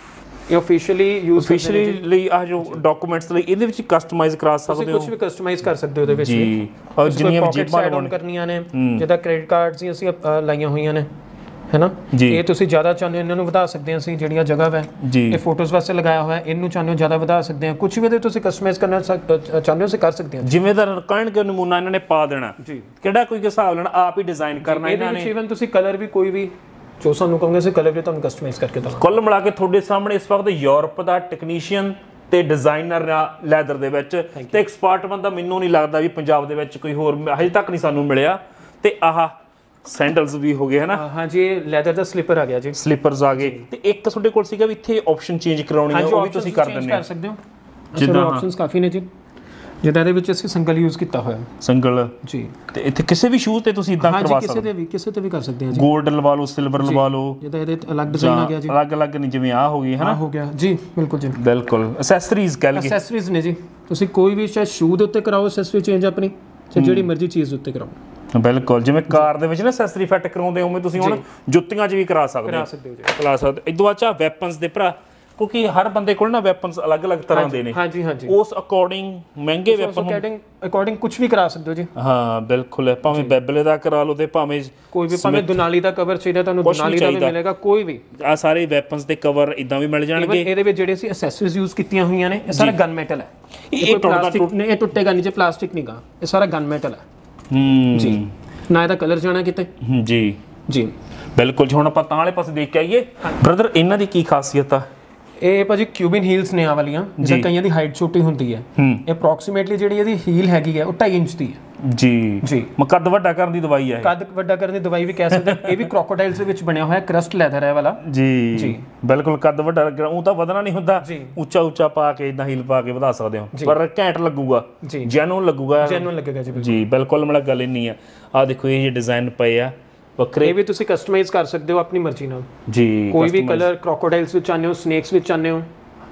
ਇਹ ਆਫੀਸ਼ੀਅਲੀ ਲਈ ਆ ਜੋ ਡਾਕੂਮੈਂਟਸ ਲਈ ਇਹਦੇ ਵਿੱਚ ਕਸਟਮਾਈਜ਼ ਕਰਾ ਸਕਦੇ ਹੋ। ਕੁਝ ਵੀ ਕਸਟਮਾਈਜ਼ ਕਰ ਸਕਦੇ ਹੋ ਇਹਦੇ ਵਿੱਚ ਜੀ। ਔਰ ਜਿੰਨੀਆਂ ਵੀ ਜੇਬਾਂ ਐਡ ਕਰਨੀਆਂ ਨੇ ਜਿੱਦਾਂ ਕ੍ਰੈਡਿਟ ਕਾਰਡਸ ਹੀ ਅਸੀਂ ਲਾਈਆਂ ਹੋਈਆਂ ਨੇ ਹੈਨਾ। ਇਹ ਤੁਸੀਂ ਜ਼ਿਆਦਾ ਚਾਹੁੰਦੇ ਹੋ ਇਹਨਾਂ ਨੂੰ ਵਧਾ ਸਕਦੇ ਹਾਂ ਅਸੀਂ ਜਿਹੜੀਆਂ ਜਗ੍ਹਾ ਹੈ ਇਹ ਫੋਟੋਜ਼ ਵਾਸਤੇ ਲਗਾਇਆ ਹੋਇਆ ਇਹਨੂੰ ਚਾਹੁੰਦੇ ਹੋ ਜ਼ਿਆਦਾ ਵਧਾ ਸਕਦੇ ਹਾਂ। ਕੁਝ ਵੀ ਤੇ ਤੁਸੀਂ ਕਸਟਮਾਈਜ਼ ਕਰਨਾ ਚਾਹੁੰਦੇ ਹੋ ਅਸੀਂ ਕਰ ਸਕਦੇ ਹਾਂ। ਜਿਵੇਂ ਦਾ ਕਹਿਣਗੇ ਨਮੂਨਾ ਇਹਨਾਂ ਨੇ ਪਾ ਦੇਣਾ ਜੀ। ਕਿਹੜਾ ਕੋਈ ਹਿਸਾਬ ਲੈਣਾ ਆਪ ਹੀ ਡਿਜ਼ਾਈਨ ਕਰਨਾ ਇਹਨਾਂ ਨੇ। ਇਵਨ ਤੁਸੀਂ ਕਲਰ ਵੀ ਕੋਈ ਵੀ ਜੋ ਸਾਨੂੰ ਕਹੋਗੇ ਅਸੀਂ ਕਲਰ ਵੀ ਤੁਹਾਨੂੰ ਕਸਟਮਾਈਜ਼ ਕਰਕੇ ਦਵਾਂਗੇ। ਕੁੱਲ ਮਿਲਾ ਕੇ ਤੁਹਾਡੇ ਸਾਹਮਣੇ ਇਸ ਵਕਤ ਯੂਰਪ ਦਾ ਟੈਕਨੀਸ਼ੀਅਨ ਤੇ ਡਿਜ਼ਾਈਨਰ ਲੈਦਰ ਦੇ ਵਿੱਚ ਤੇ ਐਕਸਪਰਟ ਬੰਦਾ ਮੈਨੂੰ ਨਹੀਂ ਲੱਗਦਾ ਵੀ ਪੰਜਾਬ ਦੇ ਵਿੱਚ ਕੋਈ ਹੋਰ ਹਜੇ ਤੱਕ ਨਹੀਂ ਸਾਨੂੰ ਮਿਲਿਆ। ਤੇ ਆਹ ਸੈਂਡਲਸ ਵੀ ਹੋ ਗਏ ਹਨਾ। ਹਾਂਜੀ ਇਹ ਲੈਦਰ ਦਾ ਸਲੀਪਰ ਆ ਗਿਆ ਜੀ। ਸਲੀਪਰਸ ਆ ਗਏ ਤੇ ਇੱਕ ਤੁਹਾਡੇ ਕੋਲ ਸੀਗਾ ਵੀ ਇੱਥੇ ਆਪਸ਼ਨ ਚੇਂਜ ਕਰਾਉਣੀ ਹੈ ਉਹ ਵੀ ਤੁਸੀਂ ਕਰ ਦਿੰਦੇ ਕਰ ਸਕਦੇ ਹੋ। ਜਿੱਦਾਂ ਆਪਸ਼ਨਸ ਕਾਫੀ ਨੇ ਜੀ। ਜਿੱਦਾਂ ਇਹਦੇ ਵਿੱਚ ਅਸੀਂ ਸੰਗਲ ਯੂਜ਼ ਕੀਤਾ ਹੋਇਆ ਸੰਗਲ ਜੀ। ਤੇ ਇੱਥੇ ਕਿਸੇ ਵੀ ਸ਼ੂਜ਼ ਤੇ ਤੁਸੀਂ ਇਦਾਂ ਕਰਵਾ ਸਕਦੇ ਹੋ। ਕਿਸੇ ਤੇ ਵੀ ਕਰ ਸਕਦੇ ਹਾਂ ਜੀ। 골ਡ ਲਵਾ ਲਓ ਸਿਲਵਰ ਲਵਾ ਲਓ। ਜਿੱਦਾਂ ਇਹਦੇ ਅਲੱਗ ਡਿਜ਼ਾਈਨ ਆ ਗਿਆ ਜੀ। ਅਲੱਗ ਨਹੀਂ ਜਿਵੇਂ ਆ ਹੋ ਗਈ ਹਨਾ। ਹੋ ਗਿਆ ਜੀ ਬਿਲਕੁਲ ਜੀ ਬਿਲਕੁਲ। ਐਕਸੈਸਰੀਜ਼ ਕਹਿ ਲਈਏ ਐਕਸੈਸਰੀਜ਼ ਨੇ ਜੀ। ਤੁਸੀਂ ਕੋਈ ਵੀ ਚਾਹੇ ਸ਼ੂ ਦੇ ਉੱਤੇ ਕਰਾਓ ਐਕਸੈਸਰੀ ਚੇਂਜ ਆਪਣੀ ਤੇ ਜਿਹੜੀ ਮਰਜ਼ੀ ਚੀਜ਼ ਉੱਤੇ ਕਰਾਓ। ਬਿਲਕੁਲ ਜਿਵੇਂ ਕਾਰ ਦੇ ਵਿੱਚ ਨਾ ਐਕਸੈਸਰੀ ਫਿੱਟ ਕਰਾਉਂਦੇ ਉਵੇਂ ਤੁਸੀਂ ਹੁਣ ਜੁੱਤੀਆਂ 'ਚ ਵੀ ਕਰਾ ਸਕਦੇ ਹੋ ਜੀ। ਕਰਾ ਸਕਦੇ। ਇਦੋਂ ਬਾਅਦ ਚ ਵੈਪਨਸ ਦੇ ਭਰਾ ਕਿਉਂਕਿ ਹਰ ਬੰਦੇ ਕੋਲ ਨਾ ਵੈਪਨਸ ਅਲੱਗ-ਅਲੱਗ ਤਰ੍ਹਾਂ ਦੇ ਨੇ। ਹਾਂਜੀ ਉਸ ਅਕੋਰਡਿੰਗ ਮਹਿੰਗੇ ਵੈਪਨ ਅਕੋਰਡਿੰਗ ਕੁਝ ਵੀ ਕਰਾ ਸਕਦੇ ਹੋ ਜੀ। ਹਾਂ ਬਿਲਕੁਲ ਭਾਵੇਂ ਬੈਬਲੇ ਦਾ ਕਰਾ ਲਓ ਤੇ ਭਾਵੇਂ ਕੋਈ ਵੀ ਭਾਵੇਂ ਦੁਨਾਲੀ ਦਾ ਕਵਰ ਚਾਹੀਦਾ ਤੁਹਾਨੂੰ ਦੁਨਾਲੀ ਦਾ ਵੀ ਮਿਲੇਗਾ ਕੋਈ ਵੀ। ਆ ਸਾਰੇ ਵੈਪਨਸ ਦੇ ਕਵਰ ਇਦਾਂ ਵੀ ਮਿਲ ਜਾਣਗੇ। ਇਹਦੇ ਵਿੱਚ ਜਿਹੜੇ ਅਸੀਂ ਐਕਸੈਸਰੀਜ਼ ਯੂਜ਼ ਕੀਤੀਆਂ ਹੋਈਆਂ ਨੇ ਇਹ ਸਾਰਾ ਗਨ ਮੈਟਲ ਹੈ। ਇਹ ਟੁੱਟੇਗਾ ਨਹੀਂ ਜੇ ਪਲਾਸਟਿਕ ਨਹੀਂਗਾ ਇਹ ਸਾਰਾ ਗਨ ਮੈਟਲ ਹੈ ਜੀ। ਨਾ ਇਹਦਾ ਕਲਰ ਜਾਣਾ ਕਿਤੇ ਜੀ ਜੀ ਬਿਲਕੁਲ। ਹੁਣ ਆਪਾਂ ਤਾਂ ਵਾਲੇ ਪਾਸੇ ਦੇਖ ਕੇ ਆਈਏ ਬ੍ਰਦਰ ਇਹਨਾਂ ਦੀ ਕੀ ਖਾਸੀਅਤ ਆ? ਇਹ ਭਾਜੀ ਕਿਊਬਿਨ ਹੀਲਸ ਨੇ ਆ ਵਾਲੀਆਂ ਜਿਵੇਂ ਕਈਆਂ ਦੀ ਹਾਈਟ ਛੋਟੀ ਹੁੰਦੀ ਹੈ। ਇਹ ਅਪਰੋਕਸੀਮੇਟਲੀ ਜਿਹੜੀ ਇਹਦੀ ਹੀਲ ਹੈਗੀ ਹੈ ਉਹ 2.5 ਇੰਚ ਦੀ ਹੈ ਜੀ ਜੀ। ਕੱਦ ਵੱਡਾ ਕਰਨ ਦੀ ਦਵਾਈ ਹੈ। ਕੱਦ ਵੱਡਾ ਕਰਨ ਦੀ ਦਵਾਈ ਵੀ ਕਹਿ ਸਕਦੇ। ਇਹ ਵੀ ਕ੍ਰੋਕੋਡਾਈਲਸ ਦੇ ਵਿੱਚ ਬਣਿਆ ਹੋਇਆ ਕਰਸਟ ਲੈਦਰ ਹੈ ਵਾਲਾ ਜੀ ਜੀ। ਬਿਲਕੁਲ ਕੱਦ ਵੱਡਾ ਉਹ ਤਾਂ ਵਧਣਾ ਨਹੀਂ ਹੁੰਦਾ ਉੱਚਾ ਪਾ ਕੇ ਇਦਾਂ ਹੀਲ ਪਾ ਕੇ ਵਧਾ ਸਕਦੇ ਹੋ ਪਰ ਘੈਂਟ ਲੱਗੂਗਾ ਜੈਨੂਨ ਲੱਗੇਗਾ ਜੀ। ਬਿਲਕੁਲ ਮੇਰਾ ਗੱਲ ਇੰਨੀ ਆ। ਆ ਦੇਖੋ ਇਹ ਡਿਜ਼ਾਈਨ ਪਏ ਆ ਵੱਖਰੇ। ਇਹ ਵੀ ਤੁਸੀਂ ਕਸਟਮਾਈਜ਼ ਕਰ ਸਕਦੇ ਹੋ ਆਪਣੀ ਮਰਜ਼ੀ ਨਾਲ ਜੀ। ਕੋਈ ਵੀ ਕਲਰ ਕ੍ਰੋਕੋਡਾਈਲਸ ਵਿੱਚ ਚਾਹੁੰਦੇ ਹੋ ਸਨੇਕਸ ਵਿੱਚ ਚਾਹੁੰਦੇ ਹੋ।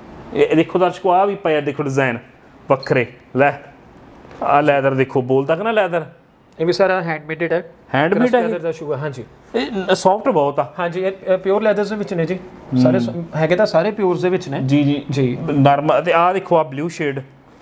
ਇਹ ਦੇਖੋ ਦਰਸ਼ਕੋ ਆ ਵੀ ਪਿਆ ਦੇਖੋ ਡਿਜ਼ਾਈਨ ਵੱਖਰੇ। ਲੈ ਆ ਲੈਦਰ ਦੇਖੋ ਬੋਲਦਾ ਕਿ ਨਾ ਲੈਦਰ। ਇਹ ਵੀ ਸਾਰਾ ਹੈਂਡਮੇਡਡ ਹੈ। ਹੈਂਡਮੇਡ ਲੈਦਰ ਦਾ ਸ਼ੂ ਹੈ ਹਾਂਜੀ। ਇਹ ਸੌਫਟ ਬਹੁਤ ਆ ਹਾਂਜੀ। ਇਹ ਪਿਓਰ ਲੈਦਰਸ ਦੇ ਵਿੱਚ ਨੇ ਜੀ ਸਾਰੇ ਹੈਗੇ ਤਾਂ ਸਾਰੇ ਪਿਓਰਸ ਦੇ ਵਿੱਚ ਨੇ ਜੀ ਜੀ ਜੀ। ਨਰਮ ਤੇ ਆ ਦੇਖੋ ਆ ਬਲੂ ਸ਼ੇਡ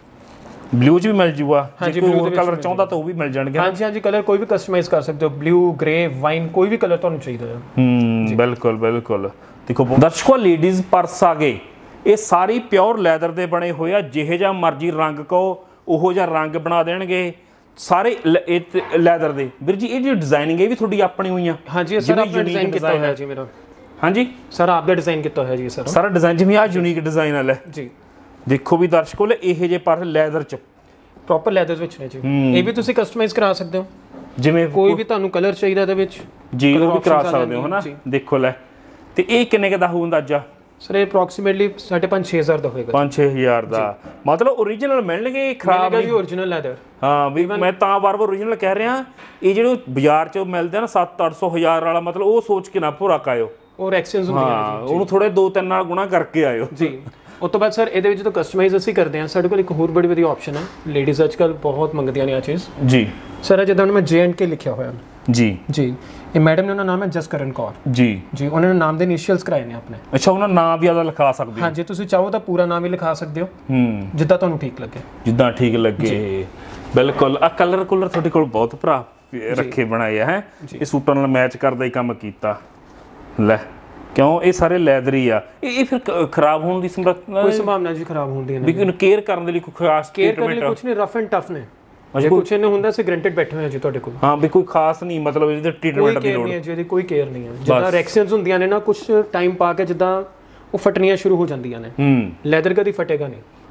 ਬਲੂ ਚ ਵੀ ਮਿਲ ਜੂਗਾ ਜੇ ਕੋਈ ਹੋਰ ਕਲਰ ਚਾਹੁੰਦਾ ਤਾਂ ਉਹ ਵੀ ਮਿਲ ਜਾਣਗੇ। ਹਾਂਜੀ ਕਲਰ ਕੋਈ ਵੀ ਕਸਟਮਾਈਜ਼ ਕਰ ਸਕਦੇ ਹੋ ਬਲੂ ਗ੍ਰੇ ਵਾਈਨ ਕੋਈ ਵੀ ਕਲਰ ਤੁਹਾਨੂੰ ਚਾਹੀਦਾ ਹੈ। ਬਿਲਕੁਲ। ਦੇਖੋ ਦਰਸ਼ਕੋ ਲੇਡੀਜ਼ ਪਰਸ ਆ ਗਏ। ਇਹ ਸਾਰੀ ਪਿਓਰ ਲੈਦਰ ਦੇ ਬਣੇ ਹੋਏ ਆ। ਜਿਹੇ ਜਿਹਾ ਮਰਜ਼ੀ ਰੰਗ ਕਹੋ ਉਹੋ ਜਿਹਾ ਰੰਗ ਬਣਾ ਦੇਣਗੇ ਸਾਰੇ ਲੈਦਰ ਦੇ। ਵੀਰ ਜੀ ਇਹ ਜਿਹੜੀ ਡਿਜ਼ਾਈਨਿੰਗ ਇਹ ਵੀ ਤੁਹਾਡੀ ਆਪਣੀ ਹੋਈ ਆ? ਹਾਂਜੀ ਇਹ ਸਾਰਾ ਡਿਜ਼ਾਈਨ ਕੀਤਾ ਹੋਇਆ ਜੀ ਮੇਰਾ। ਹਾਂਜੀ ਸਾਰਾ ਆਪ ਦਾ ਡਿਜ਼ਾਈਨ ਕੀਤਾ ਹੋਇਆ ਜੀ ਸਾਰਾ ਡਿਜ਼ਾਈਨ ਜਿਵੇਂ ਆ ਯੂਨੀਕ ਡਿਜ਼ਾਈਨ ਵਾਲਾ ਜੀ। ਦੇਖੋ ਵੀ ਦਰਸ਼ਕੋ ਇਹ ਜੇ ਪਰ ਲੈਦਰ ਚ ਪ੍ਰੋਪਰ ਲੈਦਰ ਵਿੱਚ ਨੇ ਜੀ। ਇਹ ਵੀ ਤੁਸੀਂ ਕਸਟਮਾਈਜ਼ ਕਰਾ ਸਕਦੇ ਹੋ ਜਿਵੇਂ ਕੋਈ ਵੀ ਤੁਹਾਨੂੰ ਕਲਰ ਚਾਹੀਦਾ ਇਹਦੇ ਵਿੱਚ ਜੀ ਉਹ ਵੀ ਕਰਾ ਸਕਦੇ ਹੋ ਹਨਾ। ਦੇਖੋ ਲੈ ਤੇ ਇਹ ਕਿੰਨੇ ਦਾ ਹੋਊ ਅੰਦਾਜ਼ਾ? ਸਰ ਇਹ ਅਪਰੋਕਸੀਮੇਟਲੀ 5,500 ਦਾ ਹੋਏਗਾ। 5-6,000 ਦਾ ਮਤਲਬ ਓਰੀਜਨਲ ਮਿਲਣਗੇ ਖਰਾਬ ਨਹੀਂ? ਓਰੀਜਨਲ ਲੈਦਰ ਹਾਂ ਵੀ ਮੈਂ ਤਾਂ ਵਾਰ-ਵਾਰ ਓਰੀਜਨਲ ਕਹਿ ਰਿਹਾ। ਇਹ ਜਿਹੜੇ ਬਾਜ਼ਾਰ 'ਚ ਮਿਲਦੇ ਆ ਨਾ 700-800 ਵਾਲਾ ਮਤਲਬ ਉਹ ਸੋਚ ਕੇ ਨਾ ਭੁਰਾ ਕਾਇਓ। ਉਹ ਐਕਸਚੇਂਜ ਹੁੰਦੀਆਂ ਨੇ ਜੀ। ਉਹਨੂੰ ਥੋੜੇ 2-3 ਨਾਲ ਗੁਣਾ ਕਰਕੇ ਆਇਓ ਜੀ। ਉਸ ਤੋਂ ਬਾਅਦ ਸਰ ਇਹਦੇ ਵਿੱਚ ਤਾਂ ਕਸਟਮਾਈਜ਼ ਅਸੀਂ ਕਰਦੇ ਹਾਂ। ਸਾਡੇ ਕੋਲ ਇੱਕ ਹੋਰ ਬੜੀ ਵਧੀਆ ਆਪਸ਼ਨ ਹੈ। ਲੇਡੀਜ਼ ਅੱਜ ਕੱਲ੍ਹ ਬਹੁਤ ਮੰਗਦੀਆਂ ਨੇ ਆ ਚੀਜ਼ ਜੀ। ਸਰ ਜਿੱਦਾਂ ਮੈਂ J&K ਲਿਖਿਆ ਹੋਇਆ ਜੀ ਜੀ। ਇਹ ਮੈਡਮ ਨੇ ਉਹਨਾਂ ਦਾ ਨਾਮ ਹੈ ਜਸਕਰਨ ਕੌਰ ਜੀ ਜੀ। ਉਹਨਾਂ ਨੇ ਨਾਮ ਦੇ ਇਨੀਸ਼ੀਅਲਸ ਕਰਾਏ ਨੇ ਆਪਣੇ। ਅੱਛਾ ਉਹਨਾਂ ਨਾਮ ਵੀ ਆਦਾ ਲਿਖਾ ਸਕਦੇ ਹੋ? ਹਾਂਜੀ ਤੁਸੀਂ ਚਾਹੋ ਤਾਂ ਪੂਰਾ ਨਾਮ ਵੀ ਲਿਖਾ ਸਕਦੇ ਹੋ ਜਿੱਦਾਂ ਤੁਹਾਨੂੰ ਠੀਕ ਲੱਗੇ। ਜਿੱਦਾਂ ਠੀਕ ਲੱਗੇ ਬਿਲਕੁਲ। ਆ ਕਲਰ ਤੁਹਾਡੇ ਕੋਲ ਬਹੁਤ ਭਰਾ ਰੱਖੇ ਬਣਾਏ ਆ ਹੈ। ਇਹ ਸੂਟਾਂ ਨਾਲ ਮੈਚ ਕਰਦਾ ਹੀ ਕੰਮ ਕੀਤਾ ਲੈ ਕਿਉਂ ਇਹ ਸਾਰੇ ਲੈਦਰ ਹੀ ਆ। ਇਹ ਫਿਰ ਖਰਾਬ ਹੋਣ ਦੀ ਕੋਈ ਸੰਭਾਵਨਾ ਜੀ ਖਰਾਬ ਹੋਣ ਦੀ ਨਹੀਂ। ਵੀ ਕੇਅਰ ਕਰਨ ਦੇ ਲਈ ਕੋਈ ਖਾਸ ਕੇਅਰ ਕਰਨ ਲਈ ਕੁਝ ਨਹੀਂ ਰਫ ਐਂਡ ਟਫ ਨੇ ਜੇ ਕੁਝ ਇਹਨੇ ਹੁੰਦਾ ਸੀ ਗਰੰਟਡ ਬੈਠੇ ਹੋਏ ਜੀ ਤੁਹਾਡੇ ਕੋਲ। ਹਾਂ ਵੀ ਕੋਈ ਖਾਸ ਨਹੀਂ ਮਤਲਬ ਇਹਦੀ ਟ੍ਰੀਟਮੈਂਟ ਦੀ ਲੋੜ ਨਹੀਂ ਹੈ ਜੀ। ਇਹਦੀ ਕੋਈ ਕੇਅਰ ਨਹੀਂ ਹੈ। ਜਿੱਦਾਂ ਰੈਕਸੀਅਨਸ ਹੁੰਦੀਆਂ ਨੇ ਨਾ ਕੁਝ ਟਾਈਮ ਪਾ ਕੇ ਜਿੱਦਾਂ ਉਹ ਫਟਣੀਆਂ ਸ਼ੁਰੂ ਹੋ ਜਾਂਦੀਆਂ ਨੇ। ਲੈਦਰ ਕਦੀ ਫਟੇਗਾ ਨਹੀਂ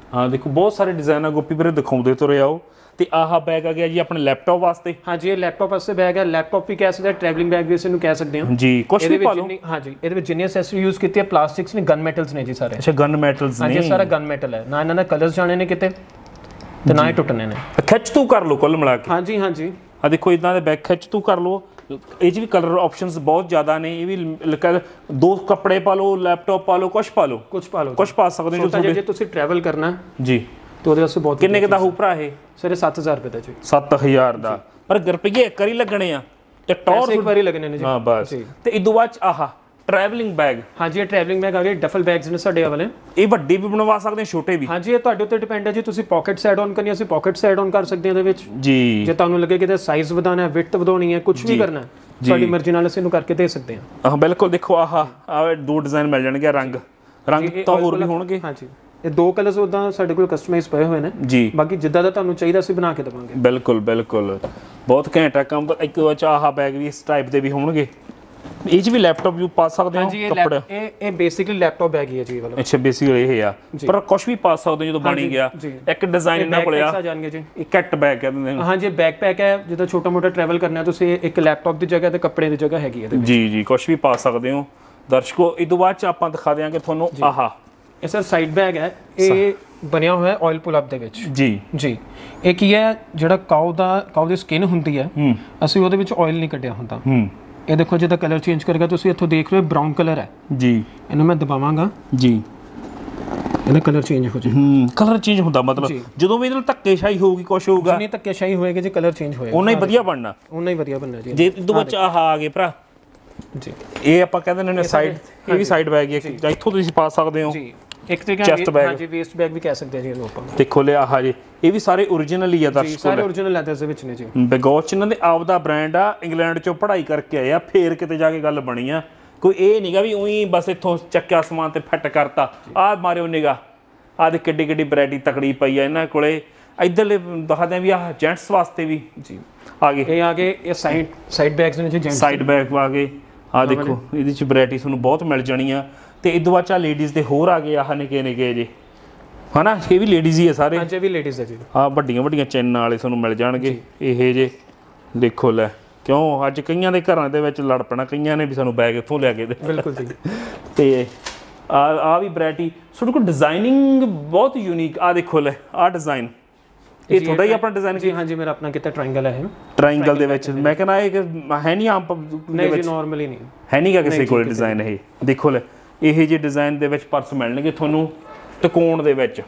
ਹਾਂ ਦੇਖੋ ਬਹੁਤ ਸਾਰੇ ਡਿਜ਼ਾਈਨ ਆ ਗੋਪੀ ਵੀਰੇ, ਦਿਖਾਉਂਦੇ ਤੁਰੇ ਆਓ। ਤੇ ਆਹ ਬੈਗ ਆ ਗਿਆ ਜੀ ਆਪਣੇ ਲੈਪਟਾਪ ਵਾਸਤੇ। ਹਾਂਜੀ ਇਹ ਲੈਪਟਾਪ ਵਾਸਤੇ ਬੈਗ ਹੈ, ਲੈਪਟਾਪ ਵੀ ਕਹਿ ਸਕਦੇ, ਟਰੈਵਲਿੰਗ ਬੈਗ ਵੀ ਇਸ ਨੂੰ ਕਹਿ ਸਕਦੇ ਹਾਂ ਜੀ। ਕੁਛ ਵੀ ਪਾ ਲਓ। ਹਾਂਜੀ ਇਹਦੇ ਵਿੱਚ ਜਿੰਨੀ ਐਕਸੈਸਰੀ ਯੂਜ਼ ਕੀਤੀ ਹੈ ਪਲਾਸਟਿਕਸ ਨੇ, ਗਨ ਮੈਟਲਸ ਨੇ ਜੀ ਸਾਰੇ। ਅੱਛਾ ਗਨ ਮੈਟਲਸ ਨੇ। ਹਾਂਜੀ ਸਾਰਾ ਗਨ ਮੈਟਲ ਹੈ, ਨਾ ਇਹਨਾਂ ਦਾ ਕਲਰਸ ਜਾਣੇ ਨੇ ਕਿਤੇ ਤੇ ਨਾ ਹੀ ਟੁੱਟਣੇ ਨੇ। ਖਿੱਚ ਤੂੰ ਕਰ ਲਓ ਕੁੱਲ ਮਿਲਾ ਕੇ। ਹਾਂਜੀ ਹਾਂਜੀ ਆ ਦੇਖੋ ਇਦਾਂ ਦੇ ਬੈਗ ਖਿੱਚ ਤੂੰ ਕਰ ਲਓ। ਇਹ 'ਚ ਵੀ ਕਲਰ ਆਪਸ਼ਨਸ ਬਹੁਤ ਜ਼ਿਆਦਾ ਨੇ। ਇਹ ਵੀ ਦੋ ਕੱਪੜੇ ਪਾ ਲਓ, ਲੈਪਟਾਪ ਪਾ ਲਓ, ਕੁਛ ਪਾ ਲਓ, ਕੁਛ ਪਾ ਸਕਦੇ ਹੋ ਜੇ ਤੁਸੀਂ ਟਰੈਵਲ ਕਰਨਾ ਜੀ। ਤੇ ਉਹਦੇ ਵਾਸਤੇ ਬਹੁਤ ਕਿੰਨੇ ਕੁ ਦਾ ਹੋਊ ਭਰਾ ਇਹ? ਸਰ 7000 ਰੁਪਏ ਦਾ ਜੀ। 7000 ਦਾ, ਪਰ ਰੁਪਈਏ ਇੱਕ ਵਾਰੀ ਲੱਗਣੇ ਆ ਤੇ ਟੌਰ ਇੱਕ ਵਾਰੀ ਲੱਗਣੇ ਨੇ ਜੀ। ਹਾਂ ਬਸ। ਤੇ ਇਦੋਂ ਬਾਅਦ ਆਹ ਟਰੈਵਲਿੰਗ ਬੈਗ। ਹਾਂਜੀ ਇਹ ਟਰੈਵਲਿੰਗ ਬੈਗ ਆ ਗਏ, ਡਫਲ ਬੈਗਸ ਨੇ ਸਾਡੇ ਵਾਲੇ। ਇਹ ਵੱਡੀ ਵੀ ਬਣਵਾ ਸਕਦੇ, ਛੋਟੇ ਵੀ। ਹਾਂਜੀ ਇਹ ਤੁਹਾਡੇ ਉੱਤੇ ਡਿਪੈਂਡ ਹੈ ਜੀ, ਤੁਸੀਂ ਪਾਕਟਸ ਐਡ ਆਨ ਕਰਨੀ, ਅਸੀਂ ਪਾਕਟਸ ਐਡ ਆਨ ਕਰ ਸਕਦੇ ਹਾਂ ਇਹਦੇ ਵਿੱਚ ਜੀ। ਜੇ ਤੁਹਾਨੂੰ ਲੱਗੇ ਕਿ ਇਹਦਾ ਸਾਈਜ਼ ਵਧਾਉਣਾ ਹੈ, ਵਿਡਥ ਵਧਾਉਣੀ ਹੈ, ਕੁਝ ਵੀ ਕਰਨਾ ਤੁਹਾਡੀ ਮਰਜ਼ੀ ਨਾਲ ਅਸੀਂ ਇਹਨੂੰ ਕਰਕੇ ਦੇ ਸਕਦੇ ਹਾਂ। ਹਾਂ ਬਿਲਕੁਲ। ਦੇਖੋ ਆਹ ਦੋ ਡਿਜ਼ਾਈਨ ਮਿਲ ਜਾਣਗੇ, ਰੰਗ ਤਾਂ ਹੋਰ ਵੀ ਹੋਣਗੇ। ਹਾਂਜੀ ਇਹ ਦੋ ਕਲਰਸ ਉਦਾਂ ਸਾਡੇ ਕੋਲ ਕਸਟਮਾਈਜ਼ ਪਏ ਹੋਏ ਨੇ ਜੀ, ਬਾਕੀ ਜਿੱਦਾਂ ਦਾ ਤੁਹਾਨੂੰ ਚਾਹੀਦਾ ਅਸੀਂ ਬਣਾ ਕੇ ਦੇਵਾਂਗੇ। ਬਿਲਕੁਲ ਬਿਲਕੁਲ ਬਹੁਤ ਘੈਂਟ ਆ ਕੰਮ। ਇੱਕ ਵਿੱਚ ਆਹ ਬੈਗ ਵੀ ਇਸ ਟਾਈਪ ਦੇ ਵੀ ਹੋਣਗੇ। ਇਹ 'ਚ ਵੀ ਲੈਪਟਾਪ ਯੂ ਪਾ ਸਕਦੇ ਹੋ ਕੱਪੜੇ। ਇਹ ਬੇਸਿਕਲੀ ਲੈਪਟਾਪ ਬੈਗ ਹੀ ਹੈ ਜੀ ਇਹ ਵਾਲਾ। ਅੱਛਾ ਬੇਸਿਕਲੀ ਇਹ ਆ, ਪਰ ਕੁਝ ਵੀ ਪਾ ਸਕਦੇ ਜਦੋਂ ਬਣੀ ਗਿਆ। ਇੱਕ ਡਿਜ਼ਾਈਨ ਇਹਨਾਂ ਕੋਲ ਆ ਜਾਣਗੇ ਜੀ, ਇਹ ਕੈਟ ਬੈਗ ਕਹਿੰਦੇ ਨੇ। ਹਾਂਜੀ ਬੈਕਪੈਕ ਹੈ, ਜਦੋਂ ਛੋਟਾ ਮੋਟਾ ਟਰੈਵਲ ਕਰਨਾ ਤੁਸੀਂ ਇੱਕ ਲੈਪਟਾਪ ਦੀ ਜਗ੍ਹਾ ਤੇ ਕੱਪੜੇ ਦੀ ਜਗ੍ਹਾ ਹੈਗੀ ਇਹਦੇ ਵਿੱਚ ਜੀ ਜੀ। ਕੁਝ ਵੀ ਪਾ ਸਕਦੇ ਹੋ ਦਰਸ਼ਕੋ। ਇਹ ਤੋਂ ਬਾਅਦ ਚ ਆਪਾਂ ਦਿਖਾ ਦਿਆਂਗੇ ਤੁਹਾਨੂੰ ਆਹ ਇਹ ਸਰ ਸਾਈਡ ਬੈਗ ਹੈ। ਇਹ ਬਣਿਆ ਹੋਇਆ ਆਇਲ ਪੁਲ ਅਪ ਦੇ ਵਿੱਚ ਜੀ ਜੀ। ਇਹ ਕੀ ਹੈ, ਜਿਹੜਾ ਕਾਊ ਦੀ ਸਕਿਨ ਹੁੰਦੀ ਹੈ, ਅਸੀਂ ਉਹਦੇ ਵਿੱਚ ਆਇਲ ਨਹੀਂ ਕੱਢਿਆ ਹੁੰਦਾ। ਇਹ ਦੇਖੋ ਜਿਹਦਾ ਕਲਰ ਚੇਂਜ ਕਰੇਗਾ, ਤੁਸੀਂ ਇੱਥੋਂ ਦੇਖ ਰਹੇ ਹੋ ਬ੍ਰਾਊਨ ਕਲਰ ਹੈ ਜੀ। ਇਹਨੂੰ ਮੈਂ ਦਬਾਵਾਂਗਾ ਜੀ, ਇਹਦਾ ਕਲਰ ਚੇਂਜ ਹੋ ਜਾਏ। ਕਲਰ ਚੇਂਜ ਹੁੰਦਾ ਮਤਲਬ ਜਦੋਂ ਵੀ ਇਹਦੇ ਨਾਲ ਧੱਕੇਸ਼ਾਹੀ ਹੋਊਗੀ, ਕੁਝ ਹੋਊਗਾ, ਜਿੰਨੀ ਧੱਕੇਸ਼ਾਹੀ ਹੋਏਗੀ ਜੀ ਕਲਰ ਚੇਂਜ ਹੋਏਗਾ, ਉਨਾ ਹੀ ਵਧੀਆ ਬਣਨਾ, ਉਨਾ ਹੀ ਵਧੀਆ ਬਣਨਾ ਜੀ। ਜੇ ਇਹਦੇ ਵਿੱਚ ਆਹ ਆ ਗਏ ਭਰਾ ਜੀ, ਇਹ ਆਪਾਂ ਕਹਿੰਦੇ ਨੇ ਸਾਈਡ, ਇਹ ਵੀ ਸਾਈਡ ਬੈਗ ਹੈ ਜਾਂ ਇੱਥੋਂ ਤੁਸੀਂ ਪਾ ਸਕਦੇ ਹੋ ਜੀ। ਇੱਕ ਤਰੀਕੇ ਨਾਲ ਹਾਂਜੀ ਵੇਸਟ ਬੈਗ ਵੀ ਕਹਿ ਸਕਦੇ ਆ ਜੀ ਇਹਨੂੰ ਆਪਾਂ। ਦੇਖੋ ਲਿਆ ਆਹ ਜੀ, ਇਹ ਵੀ ਸਾਰੇ ਓਰੀਜਨਲ ਹੀ ਆ ਦਰਸ਼ਕੋ, ਸਾਰੇ ਓਰੀਜਨਲ ਲੈਦਰ ਦੇ ਵਿੱਚ ਨੇ ਜੀ। ਬਿਗੋਚ ਇਹਨਾਂ ਦੇ ਆਪ ਦਾ ਬ੍ਰਾਂਡ ਆ, ਇੰਗਲੈਂਡ ਚੋਂ ਪੜ੍ਹਾਈ ਕਰਕੇ ਆਏ ਆ, ਫੇਰ ਕਿਤੇ ਜਾ ਕੇ ਗੱਲ ਬਣੀ ਆ। ਕੋਈ ਇਹ ਨਹੀਂਗਾ ਵੀ ਉਹੀ ਬਸ ਇੱਥੋਂ ਚੱਕਿਆ ਸਮਾਨ ਤੇ ਫਿੱਟ ਕਰਤਾ। ਆਹ ਮਾਰਿਓ ਨਿਗਾ, ਆਹ ਦੇ ਕਿੱਡੀ ਕਿੱਡੀ ਵੈਰਾਈਟੀ ਤਕੜੀ ਪਈ ਆ ਇਹਨਾਂ ਕੋਲੇ। ਇੱਧਰਲੇ ਦੱਸਦੇ ਆ ਵੀ ਆਹ ਜੈਂਟਸ ਵਾਸਤੇ ਵੀ ਜੀ ਆ ਗਏ। ਇਹ ਆ ਗਏ, ਇਹ ਸਾਈਡ ਬੈਗਸ ਨੇ ਜੀ, ਜੈਂਟਸ ਸਾਈਡ ਬੈਗ ਆ ਗਏ। ਆਹ ਦੇਖੋ ਇਹਦੇ ਚ ਵੈਰਾਈਟੀ ਤੁਹਾਨੂੰ ਬਹੁਤ ਮਿਲ ਜਾਣੀ ਆ। ਤੇ ਇਦੋਂ ਬਾਅਦ ਲੇਡੀਜ਼ ਦੇ ਹੋਰ ਆ ਗਏ, ਆਹ ਨਿੱਕੇ ਨਿੱਕੇ ਜੇ ਹਨਾ, ਇਹ ਵੀ ਲੇਡੀਜ਼ ਹੀ ਆ ਸਾਰੇ। ਹਾਂਜੀ ਇਹ ਵੀ ਲੇਡੀਜ਼ ਆ ਜੀ। ਆਹ ਵੱਡੀਆਂ ਵੱਡੀਆਂ ਚੈਨਾਂ ਵਾਲੇ ਤੁਹਾਨੂੰ ਮਿਲ ਜਾਣਗੇ ਇਹ ਜੇ। ਦੇਖੋ ਲੈ, ਕਿਉਂ ਅੱਜ ਕਈਆਂ ਦੇ ਘਰਾਂ ਦੇ ਵਿੱਚ ਲੜ ਪੈਣਾ, ਕਈਆਂ ਨੇ ਵੀ ਸਾਨੂੰ ਬੈਗ ਇੱਥੋਂ ਲਿਆ ਕੇ ਦੇ। ਬਿਲਕੁਲ ਜੀ। ਤੇ ਆ ਵੀ ਵੈਰਾਈਟੀ ਤੁਹਾਡੇ ਕੋਲ, ਡਿਜ਼ਾਈਨਿੰਗ ਬਹੁਤ ਯੂਨੀਕ। ਆ ਦੇਖੋ ਲੈ, ਆਹ ਡਿਜ਼ਾਈਨ ਇਹ ਤੁਹਾਡਾ ਹੀ ਆਪਣਾ ਡਿਜ਼ਾਈਨ? ਜੀ ਹਾਂਜੀ ਮੇਰਾ ਆਪਣਾ ਕੀਤਾ, ਟ੍ਰਾਇੰਗਲ ਹੈ। ਟ੍ਰਾਇੰਗਲ ਦੇ ਵਿੱਚ ਮੈਂ ਕਹਿੰਦਾ ਇਹ ਹੈ ਨਹੀਂ ਆਮ ਦੇ ਵਿੱਚ, ਨਾਰਮਲੀ ਨਹੀਂ ਹੈ, ਨਹੀਂਗਾ ਕਿਸੇ ਕੋਲ ਡਿਜ਼ਾਈਨ। ਇਹ ਦੇਖੋ ਲੈ, ਇਹ ਜਿਹੇ ਡਿਜ਼ਾਈਨ ਦੇ ਵਿੱਚ ਪਰਸ ਮਿਲਣਗੇ ਤੁਹਾਨੂੰ ਤਿਕੋਣ ਦੇ ਵਿੱਚ।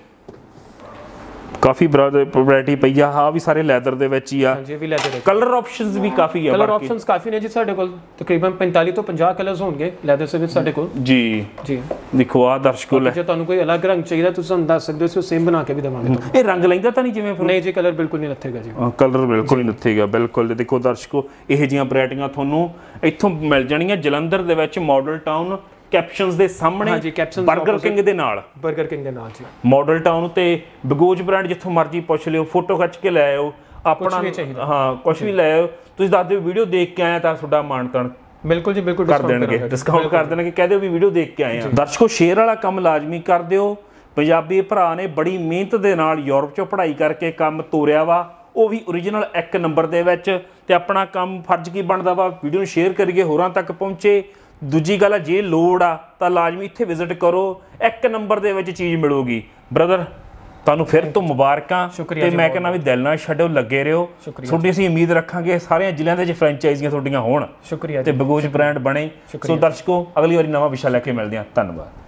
ਕਾਫੀ ਵੈਰਾਈਟੀ ਪਈ ਆ। ਆਹ ਵੀ ਸਾਰੇ ਲੈਦਰ ਦੇ ਵਿੱਚ ਹੀ ਆ। ਹਾਂਜੀ ਇਹ ਵੀ ਲੈਦਰ। ਕਲਰ ਆਪਸ਼ਨਸ ਵੀ ਕਾਫੀ ਆ, ਕਲਰ ਆਪਸ਼ਨਸ ਕਾਫੀ ਨੇ ਜੀ ਸਾਡੇ ਕੋਲ। ਤਕਰੀਬਨ 45 ਤੋਂ 50 ਕਲਰਸ ਹੋਣਗੇ ਲੈਦਰ ਦੇ ਵਿੱਚ ਸਾਡੇ ਕੋਲ ਜੀ ਜੀ। ਦੇਖੋ ਆਹ ਦਰਸ਼ਕੋ ਲੈ, ਜੇ ਤੁਹਾਨੂੰ ਕੋਈ ਅਲੱਗ ਰੰਗ ਚਾਹੀਦਾ ਤੁਸੀਂ ਸਾਨੂੰ ਦੱਸ ਸਕਦੇ ਹੋ, ਸੇਮ ਬਣਾ ਕੇ ਵੀ ਦੇਵਾਂਗੇ। ਇਹ ਰੰਗ ਲੈਂਦਾ ਤਾਂ ਨਹੀਂ ਜਿਵੇਂ? ਨਹੀਂ ਜੀ, ਕਲਰ ਬਿਲਕੁਲ ਨਹੀਂ ਲੱਥੇਗਾ ਜੀ। ਕਲਰ ਬਿਲਕੁਲ ਨਹੀਂ ਲੱਥੇਗਾ, ਬਿਲਕੁਲ। ਦੇਖੋ ਦਰਸ਼ਕੋ, ਇਹ ਜਿਹੀਆਂ ਵੈਰਾਈਟੀਆਂ ਤੁਹਾਨੂੰ ਇੱਥੋਂ ਮਿਲ ਜਾਣੀਆਂ ਜਲੰਧਰ ਦੇ ਵਿੱਚ, ਮਾਡਲ ਟਾਊਨ ਕੈਪਸ਼ਨਸ ਦੇ ਸਾਹਮਣੇ, 버ਗਰ ਕਿੰਗ ਦੇ ਨਾਲ ਜੀ। ਮਾਡਲ ਟਾਊਨ ਤੇ ਬਿਗੋਜ ਬ੍ਰਾਂਡ, ਜਿੱਥੋਂ ਮਰਜ਼ੀ ਪੁੱਛ ਲਿਓ, ਫੋਟੋ ਖਿੱਚ ਕੇ ਲੈ ਆਓ ਆਪਣਾ। ਹਾਂ ਕੁਝ ਵੀ ਲੈ ਆਓ, ਤੁਸੀਂ ਦੱਸ ਦਿਓ ਵੀਡੀਓ ਦੇਖ ਕੇ ਆਇਆ ਤਾਂ ਤੁਹਾਡਾ ਮਾਣ ਤਾਣ ਬਿਲਕੁਲ ਜੀ ਬਿਲਕੁਲ ਕਰ ਦੇਣਗੇ, ਡਿਸਕਾਊਂਟ ਕਰ ਦੇਣਗੇ। ਕਹਿ ਦਿਓ ਵੀ ਵੀਡੀਓ ਦੇਖ ਕੇ ਆਏ ਆ। ਦਰਸ਼ਕੋ ਸ਼ੇਅਰ ਵਾਲਾ ਕੰਮ ਲਾਜ਼ਮੀ ਕਰ ਦਿਓ। ਪੰਜਾਬੀ ਭਰਾ ਨੇ ਬੜੀ ਮਿਹਨਤ ਦੇ ਨਾਲ ਯੂਰਪ 'ਚੋਂ ਪੜ੍ਹਾਈ ਕਰਕੇ ਕੰਮ ਤੋਰਿਆ ਵਾ, ਉਹ ਵੀ ਓਰੀਜਨਲ 1 ਨੰਬਰ ਦੇ ਵਿੱਚ। ਤੇ ਆਪਣਾ ਕੰਮ ਫਰਜ਼ ਕੀ ਬਣਦਾ ਵਾ, ਵੀਡੀਓ ਨੂੰ ਸ਼ੇਅਰ ਕਰੀਏ, ਹੋਰਾਂ ਤੱਕ ਪਹੁੰਚੇ। ਦੂਜੀ ਗੱਲ ਆ, ਜੇ ਲੋੜ ਆ ਤਾਂ ਲਾਜ਼ਮੀ ਇੱਥੇ ਵਿਜ਼ਿਟ ਕਰੋ, 1 ਨੰਬਰ ਦੇ ਵਿੱਚ ਚੀਜ਼ ਮਿਲੂਗੀ। ਬ੍ਰਦਰ ਤੁਹਾਨੂੰ ਫਿਰ ਤੋਂ ਮੁਬਾਰਕਾਂ, ਤੇ ਮੈਂ ਕਹਿੰਦਾ ਵੀ ਦਿਲ ਨਾਲ ਛੱਡੋ, ਲੱਗੇ ਰਹੋ। ਤੁਹਾਡੀ ਅਸੀਂ ਉਮੀਦ ਰੱਖਾਂਗੇ ਸਾਰਿਆਂ ਜ਼ਿਲ੍ਹਿਆਂ ਦੇ ਵਿੱਚ ਫਰੈਂਚਾਈਜ਼ੀਆਂ ਤੁਹਾਡੀਆਂ ਹੋਣ ਤੇ ਬਿਗੋਜ ਬ੍ਰਾਂਡ ਬਣੇ। ਸੋ ਦਰਸ਼ਕੋ, ਅਗਲੀ ਵਾਰੀ ਨਵਾਂ ਵਿਸ਼ਾ ਲੈ ਕੇ ਮਿਲਦੇ ਹਾਂ। ਧੰਨਵਾਦ।